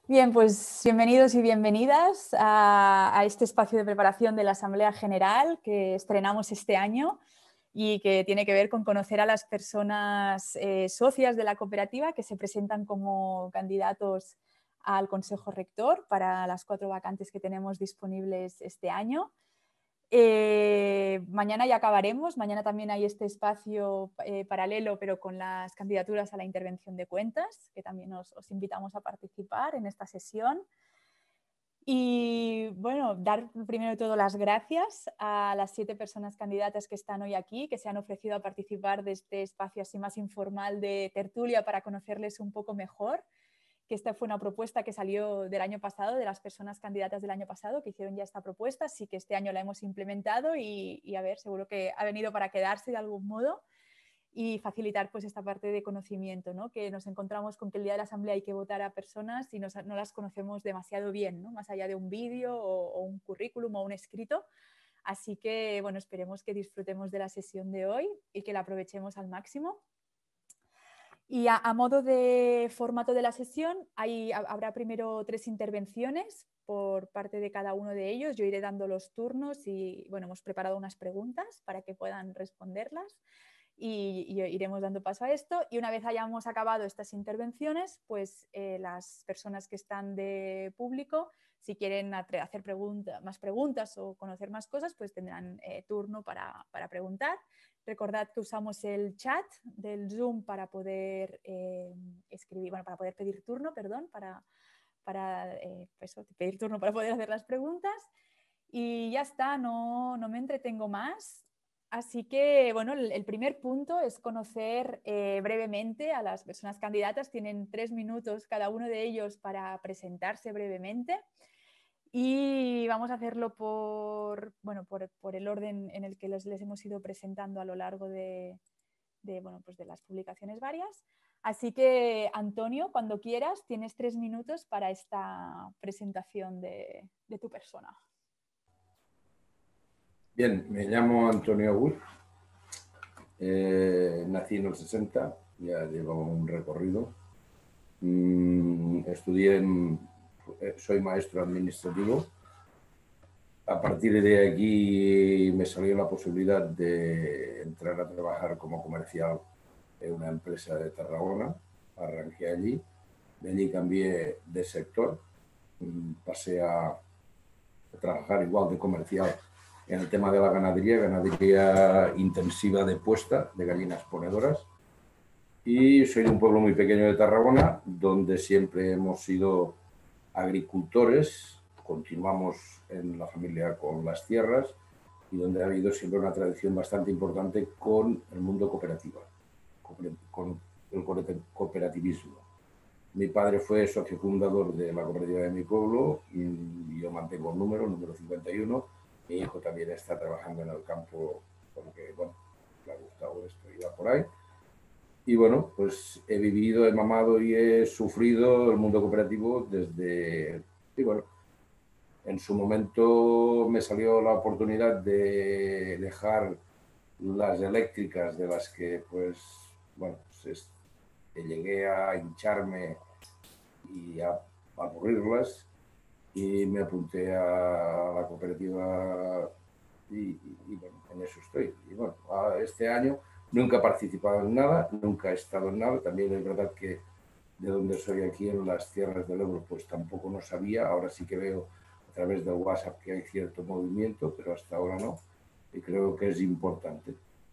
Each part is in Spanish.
Bien, pues bienvenidos y bienvenidas a este espacio de preparación de la Asamblea General que estrenamos este año y que tiene que ver con conocer a las personas socias de la cooperativa que se presentan como candidatos al Consejo Rector para las 4 vacantes que tenemos disponibles este año. Mañana ya acabaremos, mañana también hay este espacio paralelo, pero con las candidaturas a la intervención de cuentas, que también os invitamos a participar en esta sesión. Y bueno, dar primero de todo las gracias a las 7 personas candidatas que están hoy aquí, que se han ofrecido a participar de este espacio así más informal de tertulia para conocerles un poco mejor, que esta fue una propuesta que salió del año pasado, de las personas candidatas del año pasado que hicieron ya esta propuesta, así que este año la hemos implementado y a ver, seguro que ha venido para quedarse de algún modo y facilitar pues esta parte de conocimiento, ¿no? Que nos encontramos con que el día de la asamblea hay que votar a personas y no las conocemos demasiado bien, ¿no? Más allá de un vídeo o un currículum o un escrito. Así que bueno, esperemos que disfrutemos de la sesión de hoy y que la aprovechemos al máximo. Y a modo de formato de la sesión, habrá primero 3 intervenciones por parte de cada uno de ellos. Yo iré dando los turnos y bueno, hemos preparado unas preguntas para que puedan responderlas y iremos dando paso a esto. Y una vez hayamos acabado estas intervenciones, pues las personas que están de público, si quieren hacer más preguntas o conocer más cosas, pues tendrán turno para preguntar. Recordad que usamos el chat del Zoom para poder escribir, bueno, para poder pedir turno, perdón, pedir turno para poder hacer las preguntas. Y ya está, no me entretengo más. Así que, bueno, el primer punto es conocer brevemente a las personas candidatas. Tienen 3 minutos cada uno de ellos para presentarse brevemente. Y vamos a hacerlo por el orden en el que les hemos ido presentando a lo largo de las publicaciones varias. Así que, Antonio, cuando quieras, tienes 3 minutos para esta presentación de tu persona. Bien, me llamo Antonio Agut, nací en el 60, ya llevo un recorrido. Soy maestro administrativo. A partir de aquí me salió la posibilidad de entrar a trabajar como comercial en una empresa de Tarragona. Arranqué allí, de allí cambié de sector, pasé a trabajar igual de comercial en el tema de la ganadería intensiva de puesta de gallinas ponedoras. Y soy de un pueblo muy pequeño de Tarragona, donde siempre hemos sido agricultores, continuamos en la familia con las tierras y donde ha habido siempre una tradición bastante importante con el mundo cooperativo, con el cooperativismo. Mi padre fue socio fundador de la cooperativa de mi pueblo y yo mantengo el número 51. Mi hijo también está trabajando en el campo porque, bueno, le ha gustado esto y va por ahí. Y bueno, pues he vivido, he mamado y he sufrido el mundo cooperativo desde... Y bueno, en su momento me salió la oportunidad de dejar las eléctricas de las que, pues, bueno, pues llegué a hincharme y a aburrirlas y me apunté a la cooperativa y bueno, en eso estoy. Y bueno, este año nunca he participado en nada, nunca he estado en nada. También es verdad que de donde soy aquí en las tierras del Ebro, pues tampoco no sabía. Ahora sí que veo a través del WhatsApp que hay cierto movimiento, pero hasta ahora no. Y creo que es importante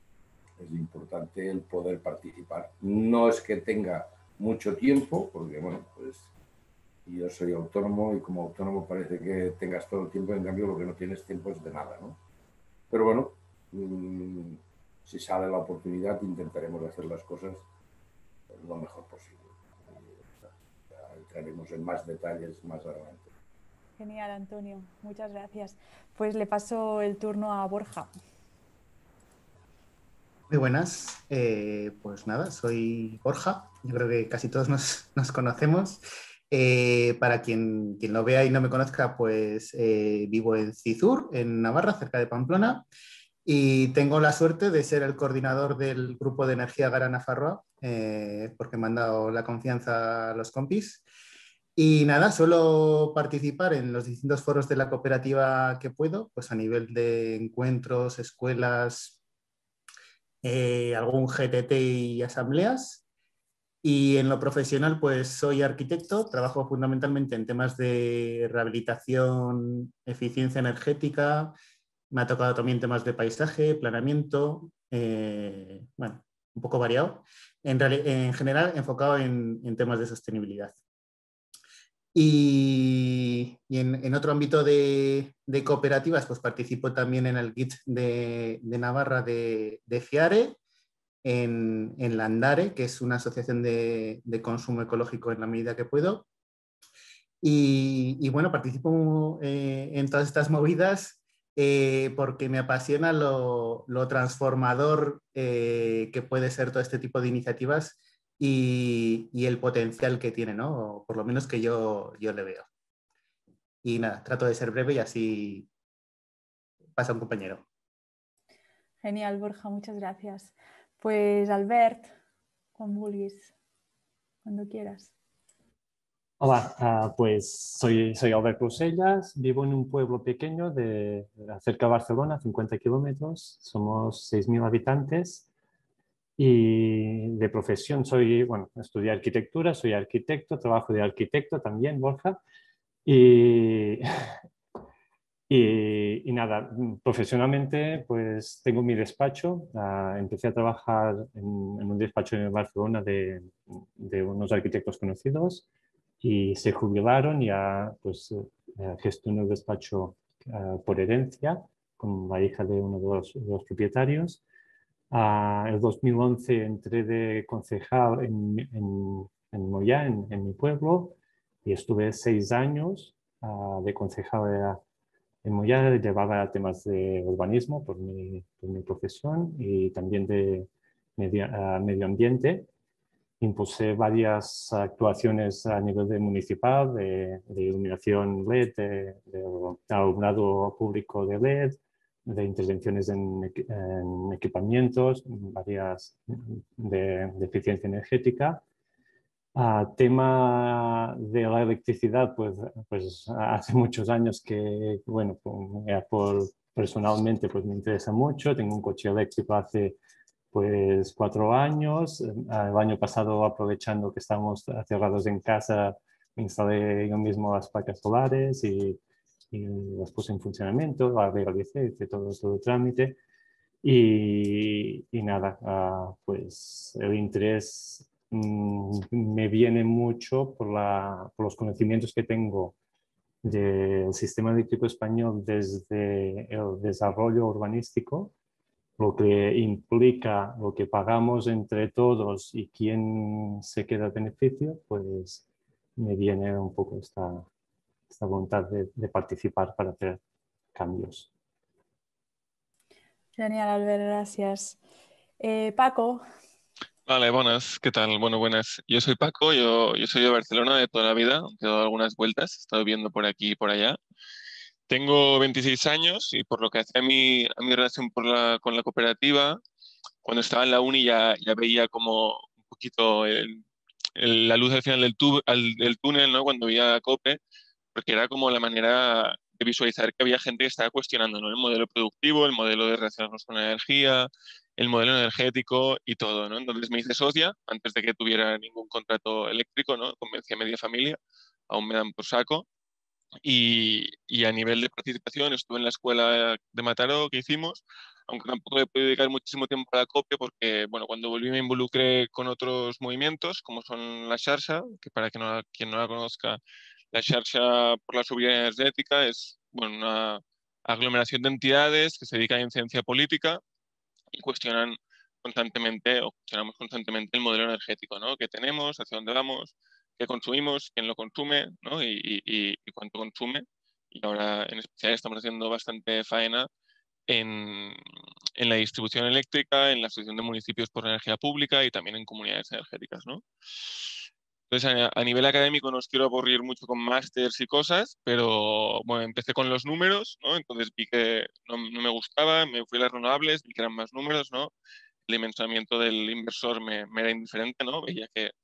el poder participar. No es que tenga mucho tiempo, porque bueno, pues yo soy autónomo y como autónomo parece que tengas todo el tiempo, en cambio lo que no tienes tiempo es de nada, ¿no? Pero bueno, si sale la oportunidad intentaremos hacer las cosas lo mejor posible. Ya entraremos en más detalles más adelante. Genial, Antonio. Muchas gracias. Pues le paso el turno a Borja. Muy buenas, pues nada, soy Borja, yo creo que casi todos nos conocemos. Para quien lo vea y no me conozca, pues vivo en Cizur, en Navarra, cerca de Pamplona, y tengo la suerte de ser el coordinador del grupo de energía Gara Nafarroa, porque me han dado la confianza a los compis. Y nada, suelo participar en los distintos foros de la cooperativa que puedo, pues a nivel de encuentros, escuelas, algún GTT y asambleas. Y en lo profesional, pues soy arquitecto, trabajo fundamentalmente en temas de rehabilitación, eficiencia energética, me ha tocado también temas de paisaje, planeamiento, bueno, un poco variado, en general enfocado en temas de sostenibilidad. Y en otro ámbito de cooperativas, pues participo también en el GIT de Navarra de FIARE, en Landare, que es una asociación de consumo ecológico en la medida que puedo. Y bueno, participo en todas estas movidas porque me apasiona lo transformador que puede ser todo este tipo de iniciativas y el potencial que tiene, ¿no? O por lo menos que yo le veo. Y nada, trato de ser breve y así pasa un compañero. Genial, Borja, muchas gracias. Pues Albert, quan vulguis, cuando quieras. Hola, pues soy Albert Crusellas, vivo en un pueblo pequeño cerca de Barcelona, 50 kilómetros, somos 6.000 habitantes y de profesión estudié arquitectura, soy arquitecto, trabajo de arquitecto también, Borja, y, y nada, profesionalmente pues tengo mi despacho, empecé a trabajar en un despacho en Barcelona de unos arquitectos conocidos y se jubilaron y ya pues gestiono el despacho por herencia con la hija de uno de los propietarios. En 2011 entré de concejal en Moyá, en mi pueblo, y estuve 6 años de concejal en Moyá. Llevaba temas de urbanismo por mi profesión y también de medio ambiente. Impulsé varias actuaciones a nivel municipal de iluminación LED, de alumbrado público de LED, de intervenciones en equipamientos, varias de eficiencia energética. Tema de la electricidad, pues hace muchos años que, bueno, personalmente pues me interesa mucho. Tengo un coche eléctrico hace pues 4 años. El año pasado, aprovechando que estamos cerrados en casa, instalé yo mismo las placas solares y las puse en funcionamiento, las legalicé, hice todo el trámite. Y nada, pues el interés me viene mucho por los conocimientos que tengo del sistema eléctrico español desde el desarrollo urbanístico, lo que implica lo que pagamos entre todos y quién se queda el beneficio, pues me viene un poco esta voluntad de participar para hacer cambios. Genial, Albert, gracias. Paco. Vale, buenas, ¿qué tal? Bueno, buenas. Yo soy Paco, yo soy de Barcelona de toda la vida, aunque he dado algunas vueltas, he estado viviendo por aquí y por allá. Tengo 26 años y por lo que hace a mi relación con la cooperativa, cuando estaba en la uni ya veía como un poquito la luz al final del túnel, ¿no? Cuando veía COPE, porque era como la manera de visualizar que había gente que estaba cuestionando, ¿no? El modelo productivo, el modelo de relacionarnos con la energía, el modelo energético y todo, ¿no? Entonces me hice socia antes de que tuviera ningún contrato eléctrico, ¿no? Convencí a media familia, aún me dan por saco. Y a nivel de participación estuve en la escuela de Mataró que hicimos, aunque tampoco le pude dedicar muchísimo tiempo a la copia porque, bueno, cuando volví me involucré con otros movimientos, como son la Xarxa, que para quien no la conozca, la Xarxa por la Soberanía Energética es, bueno, una aglomeración de entidades que se dedican en ciencia política y cuestionamos constantemente el modelo energético, ¿no? Que tenemos, hacia dónde vamos, qué consumimos, quién lo consume, ¿no? Y cuánto consume. Y ahora en especial estamos haciendo bastante faena en, en la distribución eléctrica, en la asociación de municipios por energía pública y también en comunidades energéticas, ¿no? Entonces, a nivel académico no os quiero aburrir mucho con másters y cosas, pero bueno, empecé con los números, ¿no? Entonces vi que no me gustaba, me fui a las renovables, vi que eran más números, ¿no? El dimensionamiento del inversor me era indiferente, ¿no? Veía que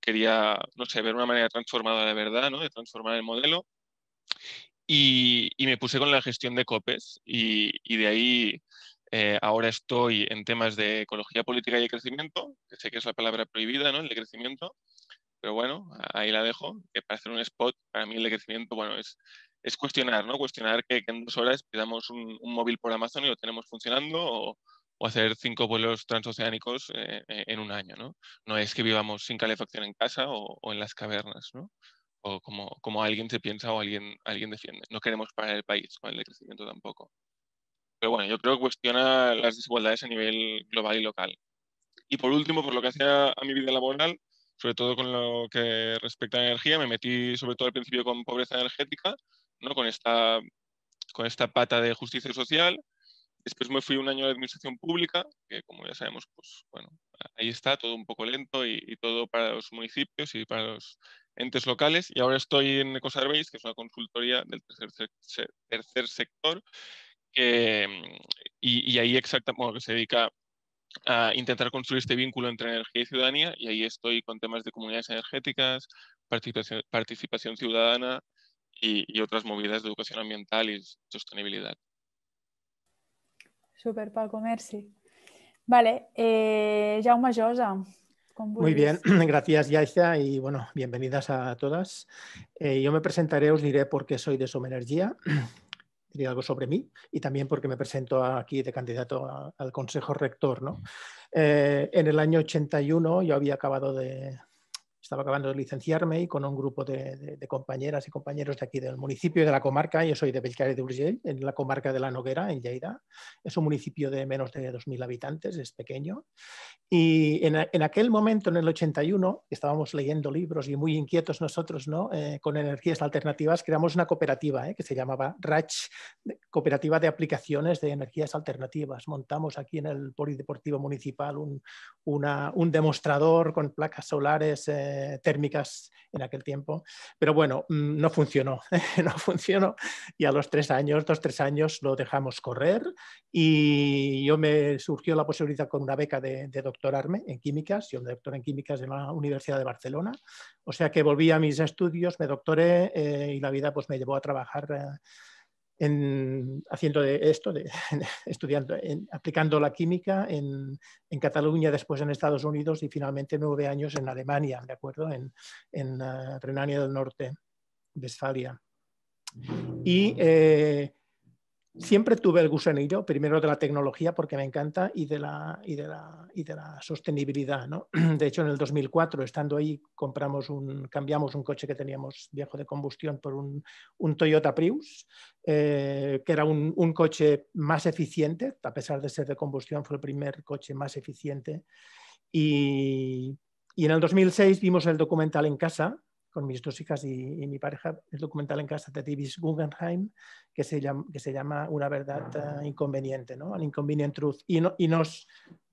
quería, no sé, ver una manera transformada de verdad, ¿no? De transformar el modelo. Y me puse con la gestión de COPES y de ahí ahora estoy en temas de ecología política y de crecimiento, que sé que es la palabra prohibida, ¿no? El de crecimiento, pero bueno, ahí la dejo, que para hacer un spot, para mí el de crecimiento, bueno, es cuestionar, ¿no? Cuestionar que en 2 horas pidamos un móvil por Amazon y lo tenemos funcionando o hacer 5 vuelos transoceánicos en un año, ¿no? No es que vivamos sin calefacción en casa o en las cavernas, ¿no? O como alguien se piensa o alguien defiende. No queremos parar el país con el de crecimiento tampoco. Pero bueno, yo creo que cuestiona las desigualdades a nivel global y local. Y por último, por lo que hacía a mi vida laboral, sobre todo con lo que respecta a la energía, me metí sobre todo al principio con pobreza energética, ¿no? Con esta pata de justicia social. Después me fui un año a la administración pública, que como ya sabemos, pues bueno, ahí está todo un poco lento y todo para los municipios y para los entes locales. Y ahora estoy en EcoSurveys, que es una consultoría del tercer sector, y ahí exactamente, que se dedica a intentar construir este vínculo entre energía y ciudadanía, y ahí estoy con temas de comunidades energéticas, participación ciudadana y otras movidas de educación ambiental y sostenibilidad. Super, Paco, merci. Vale, Jaume Josa, com Muy bien, vulguis. gracias Yaisa y bueno, bienvenidas a todas. Yo me presentaré, os diré por qué soy de Somenergia, diré algo sobre mí y también porque me presento aquí de candidato al Consejo Rector, ¿no? En el año 81 yo estaba acabando de licenciarme y con un grupo de compañeras y compañeros de aquí del municipio y de la comarca. Yo soy de Bellcaire d'Urgell, en la comarca de la Noguera, en Lleida. Es un municipio de menos de 2.000 habitantes, es pequeño. Y en aquel momento, en el 81, estábamos leyendo libros y muy inquietos nosotros, ¿no? Con energías alternativas, creamos una cooperativa que se llamaba RACH, Cooperativa de Aplicaciones de Energías Alternativas. Montamos aquí en el Polideportivo Municipal un demostrador con placas solares térmicas en aquel tiempo, pero bueno, no funcionó, no funcionó y a los 2 o 3 años lo dejamos correr y me surgió la posibilidad con una beca de doctorarme en químicas, yo me doctoré en químicas en la Universidad de Barcelona, o sea que volví a mis estudios, me doctoré y la vida pues me llevó a trabajar haciendo estudiando, aplicando la química en Cataluña, después en Estados Unidos y finalmente 9 años en Alemania, ¿de acuerdo? En Renania del Norte, Westfalia. Y siempre tuve el gusanillo, primero de la tecnología porque me encanta y de la sostenibilidad, ¿no? De hecho, en el 2004, estando ahí, cambiamos un coche que teníamos viejo de combustión por un Toyota Prius, que era un coche más eficiente, a pesar de ser de combustión, fue el primer coche más eficiente. Y en el 2006 vimos el documental En Casa, con mis 2 hijas y mi pareja, el documental En Casa de David Guggenheim, que se llama Una verdad inconveniente, ¿no? An Inconvenient Truth, y nos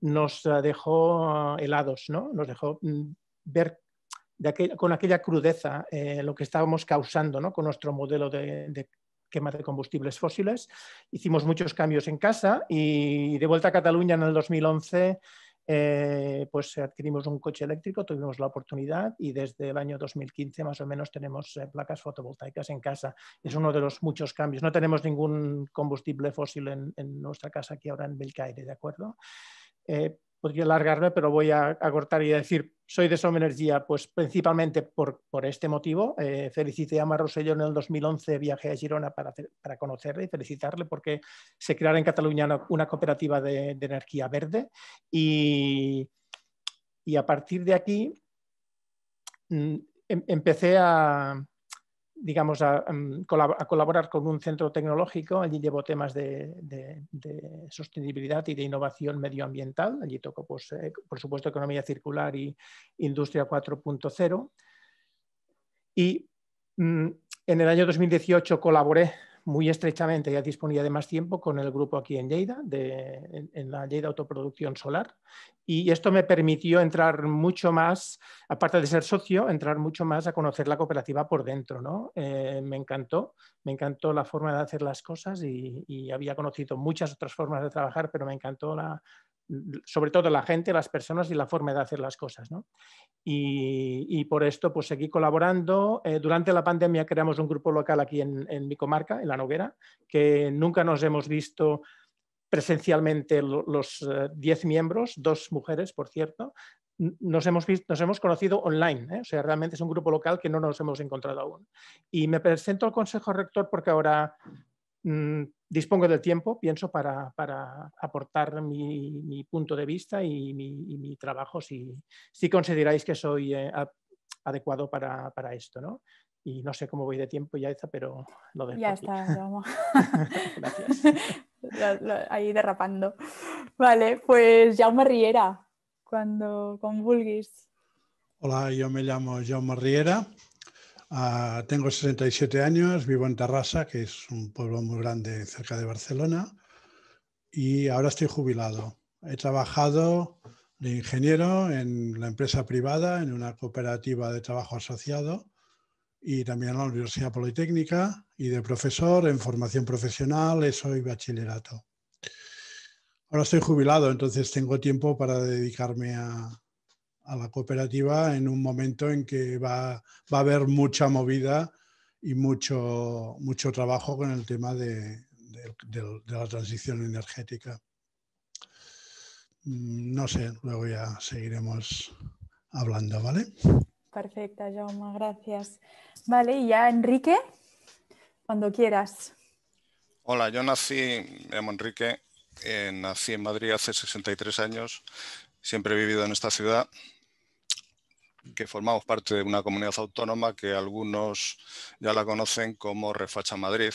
dejó helados, ¿no? Nos dejó ver con aquella crudeza lo que estábamos causando, ¿no? Con nuestro modelo de quema de combustibles fósiles. Hicimos muchos cambios en casa y de vuelta a Cataluña en el 2011 pues adquirimos un coche eléctrico, tuvimos la oportunidad y desde el año 2015 más o menos tenemos placas fotovoltaicas en casa. Es uno de los muchos cambios. No tenemos ningún combustible fósil en nuestra casa aquí ahora en Bellcaire, ¿de acuerdo? Podría alargarme, pero voy a cortar y decir, soy de Somenergia pues principalmente por este motivo. Felicité a Mar Rosselló en el 2011, viajé a Girona para conocerle y felicitarle porque se creara en Cataluña una cooperativa de energía verde y a partir de aquí empecé a colaborar con un centro tecnológico. Allí llevo temas de sostenibilidad y de innovación medioambiental. Allí toco, pues, por supuesto, economía circular y industria 4.0. Y en el año 2018 colaboré muy estrechamente, ya disponía de más tiempo, con el grupo aquí en Lleida, en la Lleida Autoproducción Solar. Y esto me permitió entrar mucho más, aparte de ser socio, entrar mucho más a conocer la cooperativa por dentro, ¿no? Me encantó la forma de hacer las cosas y había conocido muchas otras formas de trabajar, pero me encantó sobre todo la gente, las personas y la forma de hacer las cosas, ¿no? Y por esto pues seguí colaborando. Durante la pandemia creamos un grupo local aquí en mi comarca, en La Noguera, que nunca nos hemos visto presencialmente los 10 miembros, 2 mujeres, por cierto. Nos hemos conocido online, ¿eh? O sea, realmente es un grupo local que no nos hemos encontrado aún. Y me presento al Consejo Rector porque ahora dispongo del tiempo, pienso, para aportar mi punto de vista y mi trabajo, si consideráis que soy adecuado para esto, ¿no? Y no sé cómo voy de tiempo ya, pero lo dejo ya aquí. está, Jaume. Gracias. Ahí derrapando. Vale, pues Jaume Riera, cuando con vulguis. Hola, yo me llamo Jaume Riera, tengo 67 años, vivo en Terrassa, que es un pueblo muy grande cerca de Barcelona, y ahora estoy jubilado. He trabajado de ingeniero en la empresa privada, en una cooperativa de trabajo asociado, y también en la Universidad Politécnica, y de profesor en formación profesional, ESO y bachillerato. Ahora estoy jubilado, entonces tengo tiempo para dedicarme a la cooperativa en un momento en que va a haber mucha movida y mucho trabajo con el tema de la transición energética. No sé, luego ya seguiremos hablando, ¿vale? Perfecto, Jaume, gracias. Vale, y ya Enrique, cuando quieras. Hola, yo me llamo Enrique, nací en Madrid hace 63 años, siempre he vivido en esta ciudad, que formamos parte de una comunidad autónoma que algunos ya la conocen como Refacha Madrid.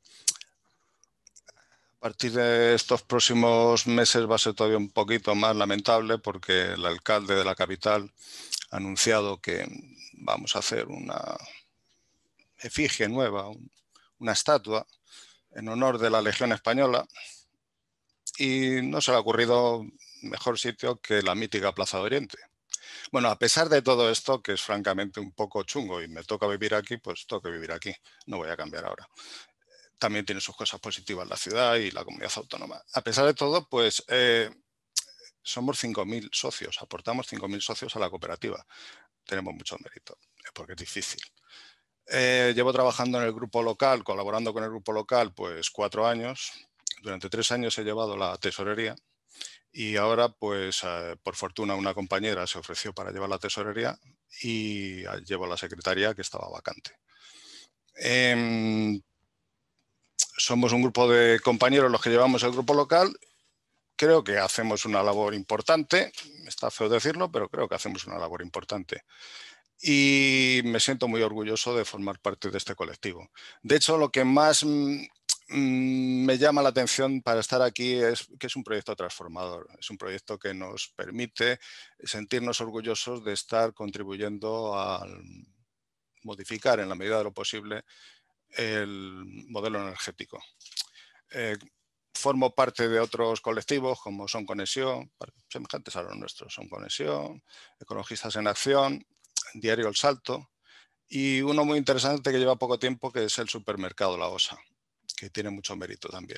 A partir de estos próximos meses va a ser todavía un poquito más lamentable porque el alcalde de la capital ha anunciado que vamos a hacer una efigie nueva, una estatua en honor de la Legión Española, y no se le ha ocurrido mejor sitio que la mítica Plaza de Oriente. Bueno, a pesar de todo esto, que es francamente un poco chungo y me toca vivir aquí, pues tengo que vivir aquí, no voy a cambiar ahora. También tiene sus cosas positivas la ciudad y la comunidad autónoma. A pesar de todo, pues somos 5.000 socios, aportamos 5.000 socios a la cooperativa. Tenemos mucho mérito, porque es difícil. Llevo trabajando en el grupo local, colaborando con el grupo local, pues 4 años. Durante 3 años he llevado la tesorería y ahora, pues por fortuna, una compañera se ofreció para llevar la tesorería y llevo la secretaría, que estaba vacante. Somos un grupo de compañeros los que llevamos el grupo local. Creo que hacemos una labor importante, está feo decirlo, pero creo que hacemos una labor importante. Y me siento muy orgulloso de formar parte de este colectivo. De hecho, lo que más me llama la atención para estar aquí es que es un proyecto transformador. Es un proyecto que nos permite sentirnos orgullosos de estar contribuyendo a modificar en la medida de lo posible el modelo energético. Formo parte de otros colectivos como Son Conexión, semejantes a los nuestros, Son Conexión, Ecologistas en Acción, Diario El Salto, y uno muy interesante que lleva poco tiempo, que es el Supermercado La Osa, que tiene mucho mérito también.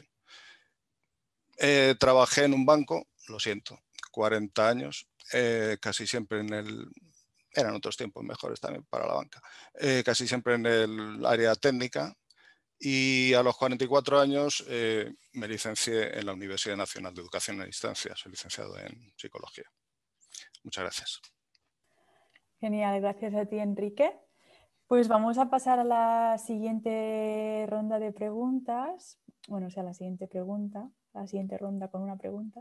Trabajé en un banco, lo siento, 40 años, casi siempre eran otros tiempos mejores también para la banca, casi siempre en el área técnica, y a los 44 años me licencié en la Universidad Nacional de Educación a Distancia, soy licenciado en Psicología. Muchas gracias. Genial, gracias a ti, Enrique. Pues vamos a pasar a la siguiente ronda de preguntas. Bueno, o sea, la siguiente ronda con una pregunta.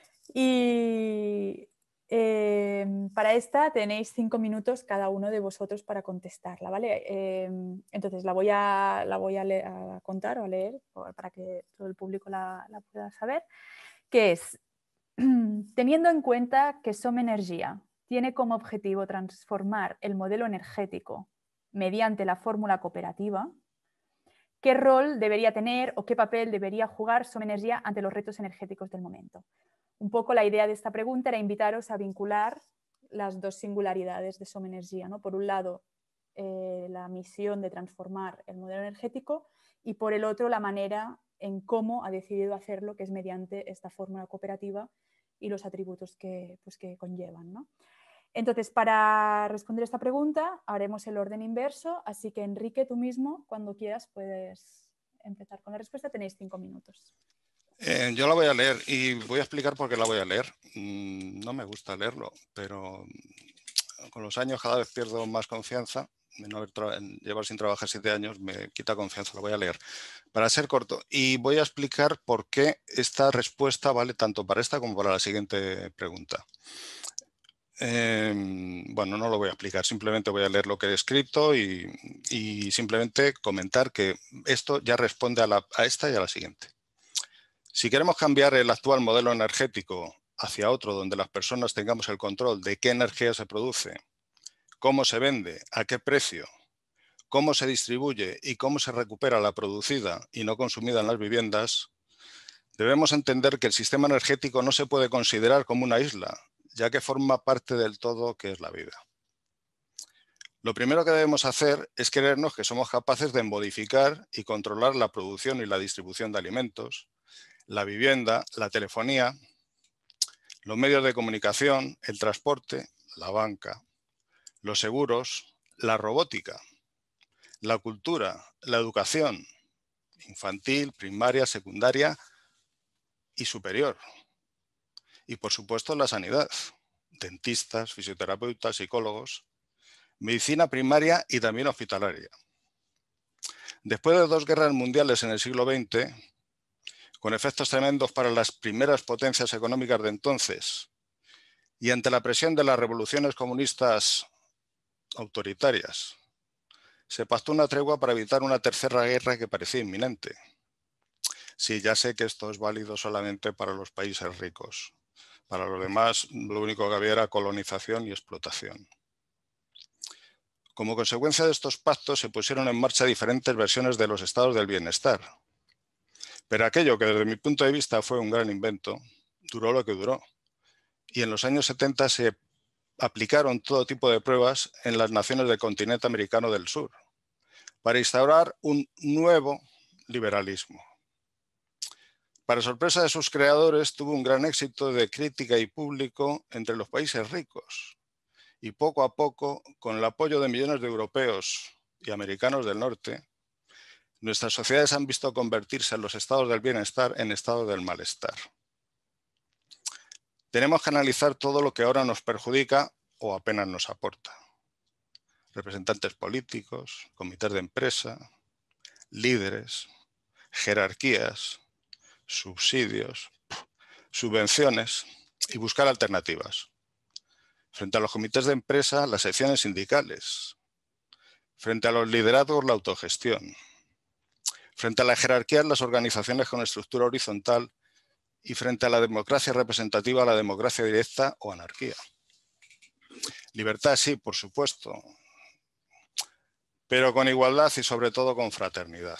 Y para esta tenéis 5 minutos cada uno de vosotros para contestarla, ¿vale? Entonces la voy a contar o a leer para que todo el público la pueda saber, que es, teniendo en cuenta que Som Energia tiene como objetivo transformar el modelo energético mediante la fórmula cooperativa, ¿qué rol debería tener o qué papel debería jugar Som Energia ante los retos energéticos del momento? Un poco la idea de esta pregunta era invitaros a vincular las dos singularidades de Som Energia, ¿no? Por un lado, la misión de transformar el modelo energético y por el otro, la manera en cómo ha decidido hacerlo, que es mediante esta fórmula cooperativa y los atributos que conllevan, ¿no? Entonces, para responder esta pregunta, haremos el orden inverso, así que Enrique, tú mismo, cuando quieras, puedes empezar con la respuesta. Tenéis 5 minutos. Yo la voy a leer y voy a explicar por qué la voy a leer. No me gusta leerlo, pero con los años cada vez pierdo más confianza. En llevar sin trabajar 7 años me quita confianza, lo voy a leer. Para ser corto, y voy a explicar por qué esta respuesta vale tanto para esta como para la siguiente pregunta. Bueno, no lo voy a explicar, simplemente voy a leer lo que he escrito y simplemente comentar que esto ya responde a esta y a la siguiente. Si queremos cambiar el actual modelo energético hacia otro donde las personas tengamos el control de qué energía se produce, cómo se vende, a qué precio, cómo se distribuye y cómo se recupera la producida y no consumida en las viviendas, debemos entender que el sistema energético no se puede considerar como una isla, ya que forma parte del todo que es la vida. Lo primero que debemos hacer es creernos que somos capaces de modificar y controlar la producción y la distribución de alimentos, la vivienda, la telefonía, los medios de comunicación, el transporte, la banca, los seguros, la robótica, la cultura, la educación infantil, primaria, secundaria y superior. Y por supuesto la sanidad, dentistas, fisioterapeutas, psicólogos, medicina primaria y también hospitalaria. Después de 2 guerras mundiales en el siglo XX, con efectos tremendos para las primeras potencias económicas de entonces, y ante la presión de las revoluciones comunistas autoritarias, se pactó una tregua para evitar una tercera guerra que parecía inminente. Sí, ya sé que esto es válido solamente para los países ricos. Para los demás, lo único que había era colonización y explotación. Como consecuencia de estos pactos, se pusieron en marcha diferentes versiones de los estados del bienestar. Pero aquello que desde mi punto de vista fue un gran invento, duró lo que duró. Y en los años 70 se aplicaron todo tipo de pruebas en las naciones del continente americano del sur, para instaurar un nuevo liberalismo. Para sorpresa de sus creadores, tuvo un gran éxito de crítica y público entre los países ricos. Y poco a poco, con el apoyo de millones de europeos y americanos del norte, nuestras sociedades han visto convertirse en los estados del bienestar en estados del malestar. Tenemos que analizar todo lo que ahora nos perjudica o apenas nos aporta. Representantes políticos, comités de empresa, líderes, jerarquías, subsidios, subvenciones y buscar alternativas. Frente a los comités de empresa, las secciones sindicales. Frente a los liderazgos, la autogestión. Frente a la jerarquía, las organizaciones con estructura horizontal. Y frente a la democracia representativa, la democracia directa o anarquía. Libertad sí, por supuesto, pero con igualdad y sobre todo con fraternidad.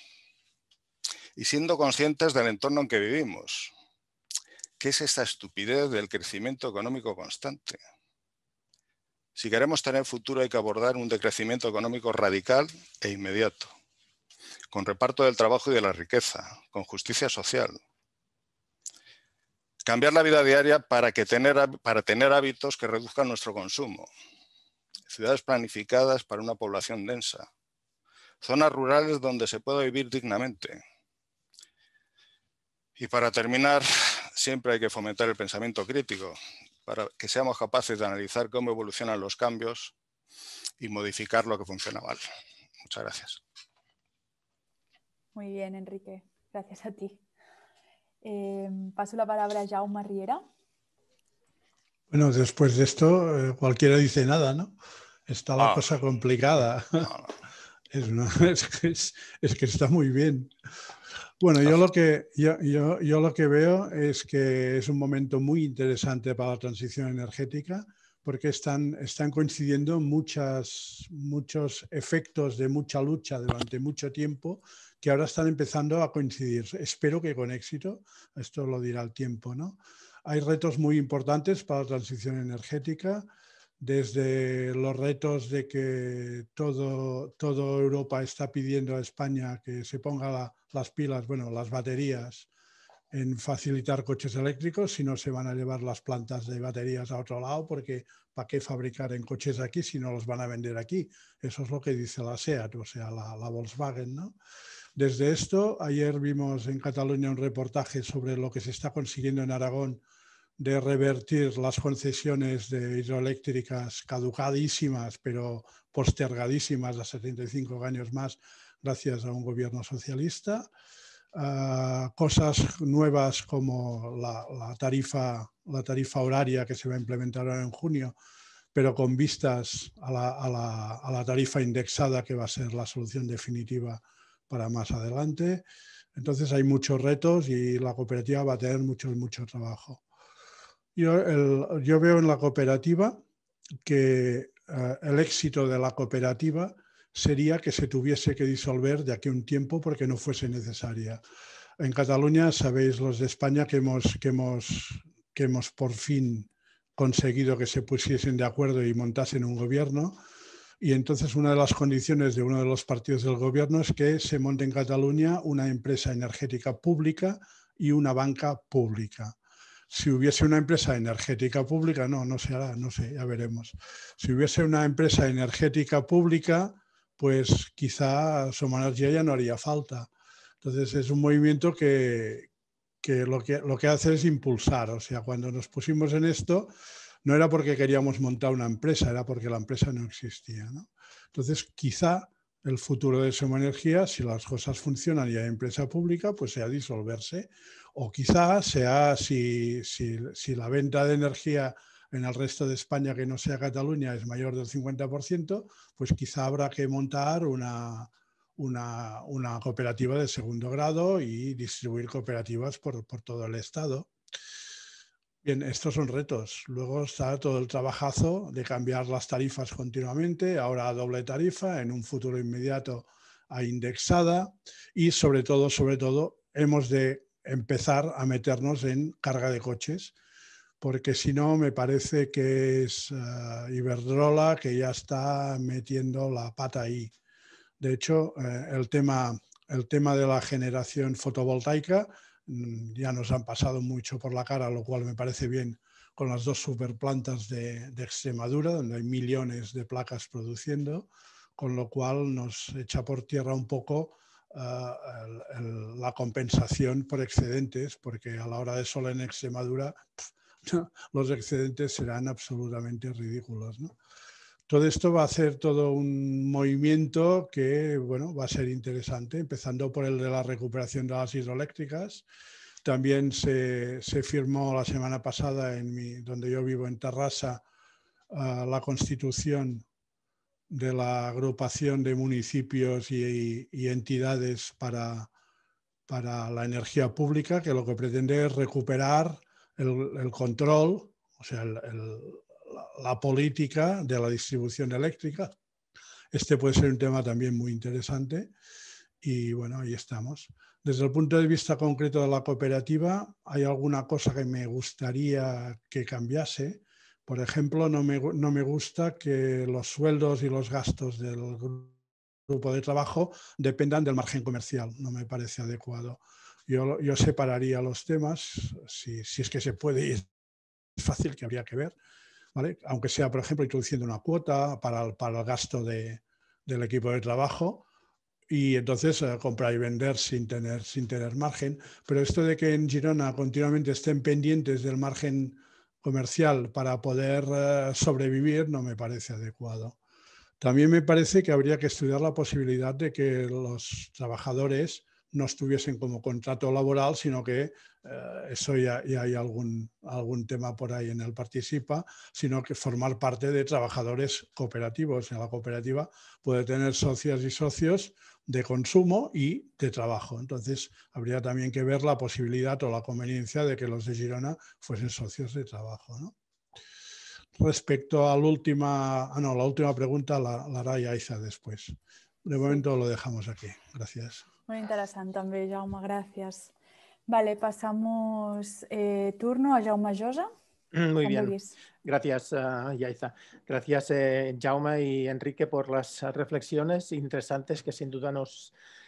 Y siendo conscientes del entorno en que vivimos. ¿Qué es esta estupidez del crecimiento económico constante? Si queremos tener futuro hay que abordar un decrecimiento económico radical e inmediato, con reparto del trabajo y de la riqueza, con justicia social. Cambiar la vida diaria para tener hábitos que reduzcan nuestro consumo. Ciudades planificadas para una población densa. Zonas rurales donde se pueda vivir dignamente. Y para terminar, siempre hay que fomentar el pensamiento crítico para que seamos capaces de analizar cómo evolucionan los cambios y modificar lo que funciona mal. Muchas gracias. Muy bien, Enrique. Gracias a ti. Paso la palabra a Jaume Riera. Bueno, después de esto, cualquiera dice nada, ¿no? Está la cosa complicada. Es que está muy bien. Bueno, yo lo que veo es que es un momento muy interesante para la transición energética porque están coincidiendo muchos efectos de mucha lucha durante mucho tiempo que ahora están empezando a coincidir. Espero que con éxito, esto lo dirá el tiempo, ¿no? Hay retos muy importantes para la transición energética, desde los retos de que toda Europa está pidiendo a España que se ponga las pilas, bueno, las baterías en facilitar coches eléctricos, si no se van a llevar las plantas de baterías a otro lado, porque ¿para qué fabricar en coches aquí si no los van a vender aquí? Eso es lo que dice la SEAT, o sea, la Volkswagen, ¿no? Desde esto, ayer vimos en Cataluña un reportaje sobre lo que se está consiguiendo en Aragón de revertir las concesiones de hidroeléctricas caducadísimas, pero postergadísimas a 75 años más, gracias a un gobierno socialista. Cosas nuevas como la tarifa horaria que se va a implementar ahora en junio, pero con vistas a la tarifa indexada, que va a ser la solución definitiva para más adelante. Entonces hay muchos retos y la cooperativa va a tener mucho trabajo. Yo veo en la cooperativa que el éxito de la cooperativa sería que se tuviese que disolver de aquí a un tiempo porque no fuese necesaria. En Cataluña sabéis los de España que hemos por fin conseguido que se pusiesen de acuerdo y montasen un gobierno, y entonces una de las condiciones de uno de los partidos del gobierno es que se monte en Cataluña una empresa energética pública y una banca pública. Si hubiese una empresa energética pública, no se hará, no sé, ya veremos. Si hubiese una empresa energética pública, pues quizá Somanergia ya no haría falta. Entonces es un movimiento que lo que hace es impulsar. O sea, cuando nos pusimos en esto, no era porque queríamos montar una empresa, era porque la empresa no existía, ¿no? Entonces, quizá el futuro de Somanergia, si las cosas funcionan y hay empresa pública, pues sea disolverse. O quizá sea, si la venta de energía en el resto de España que no sea Cataluña es mayor del 50%, pues quizá habrá que montar una cooperativa de segundo grado y distribuir cooperativas por todo el Estado. Bien, estos son retos. Luego está todo el trabajazo de cambiar las tarifas continuamente, ahora a doble tarifa, en un futuro inmediato a indexada, y sobre todo, hemos de empezar a meternos en carga de coches, porque si no me parece que es Iberdrola que ya está metiendo la pata ahí. De hecho, el tema de la generación fotovoltaica ya nos han pasado mucho por la cara, lo cual me parece bien, con las dos superplantas de Extremadura, donde hay millones de placas produciendo, con lo cual nos echa por tierra un poco la compensación por excedentes, porque a la hora de sol en Extremadura los excedentes serán absolutamente ridículos, ¿no? Todo esto va a hacer todo un movimiento que, bueno, va a ser interesante, empezando por el de la recuperación de las hidroeléctricas. También se firmó la semana pasada, donde yo vivo, en Terrassa, la constitución de la agrupación de municipios y entidades para la energía pública, que lo que pretende es recuperar el control, o sea, la política de la distribución eléctrica. Este puede ser un tema también muy interesante y bueno, ahí estamos. Desde el punto de vista concreto de la cooperativa, hay alguna cosa que me gustaría que cambiase. Por ejemplo, no me gusta que los sueldos y los gastos del grupo de trabajo dependan del margen comercial. No me parece adecuado. Yo separaría los temas, si es que se puede, y es fácil, que habría que ver, ¿vale? Aunque sea, por ejemplo, introduciendo una cuota para el gasto del equipo de trabajo, y entonces comprar y vender sin tener margen. Pero esto de que en Girona continuamente estén pendientes del margen comercial para poder sobrevivir no me parece adecuado. También me parece que habría que estudiar la posibilidad de que los trabajadores no estuviesen como contrato laboral, sino que eso ya hay algún tema por ahí en el Participa, sino que formar parte de trabajadores cooperativos. La cooperativa puede tener socias y socios de consumo y de trabajo. Entonces, habría también que ver la posibilidad o la conveniencia de que los de Girona fuesen socios de trabajo, ¿no? Respecto a la última pregunta la hará Yaiza después. De momento lo dejamos aquí. Gracias. Muy interesante també, Jaume, gràcies. Vale, pasamos turno a Jaume Josa. Muy bien, gracias Yaiza. Gracias Jaume y Enrique por las reflexiones interesantes que sin duda nos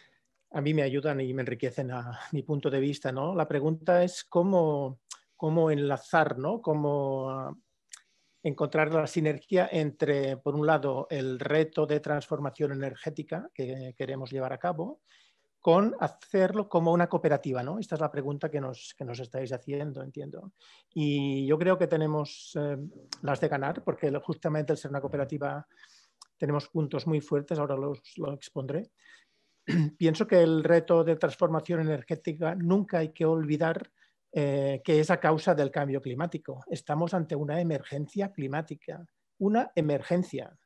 a mí me ayudan y me enriquecen a mi punto de vista, ¿no? La pregunta es cómo enlazar, ¿no? Cómo encontrar la sinergia entre, por un lado, el reto de transformación energética que queremos llevar a cabo, con hacerlo como una cooperativa, ¿no? Esta es la pregunta que nos estáis haciendo, entiendo. Y yo creo que tenemos las de ganar, porque justamente al ser una cooperativa tenemos puntos muy fuertes, ahora lo expondré. Pienso que el reto de transformación energética nunca hay que olvidar que es a causa del cambio climático. Estamos ante una emergencia climática, una emergencia.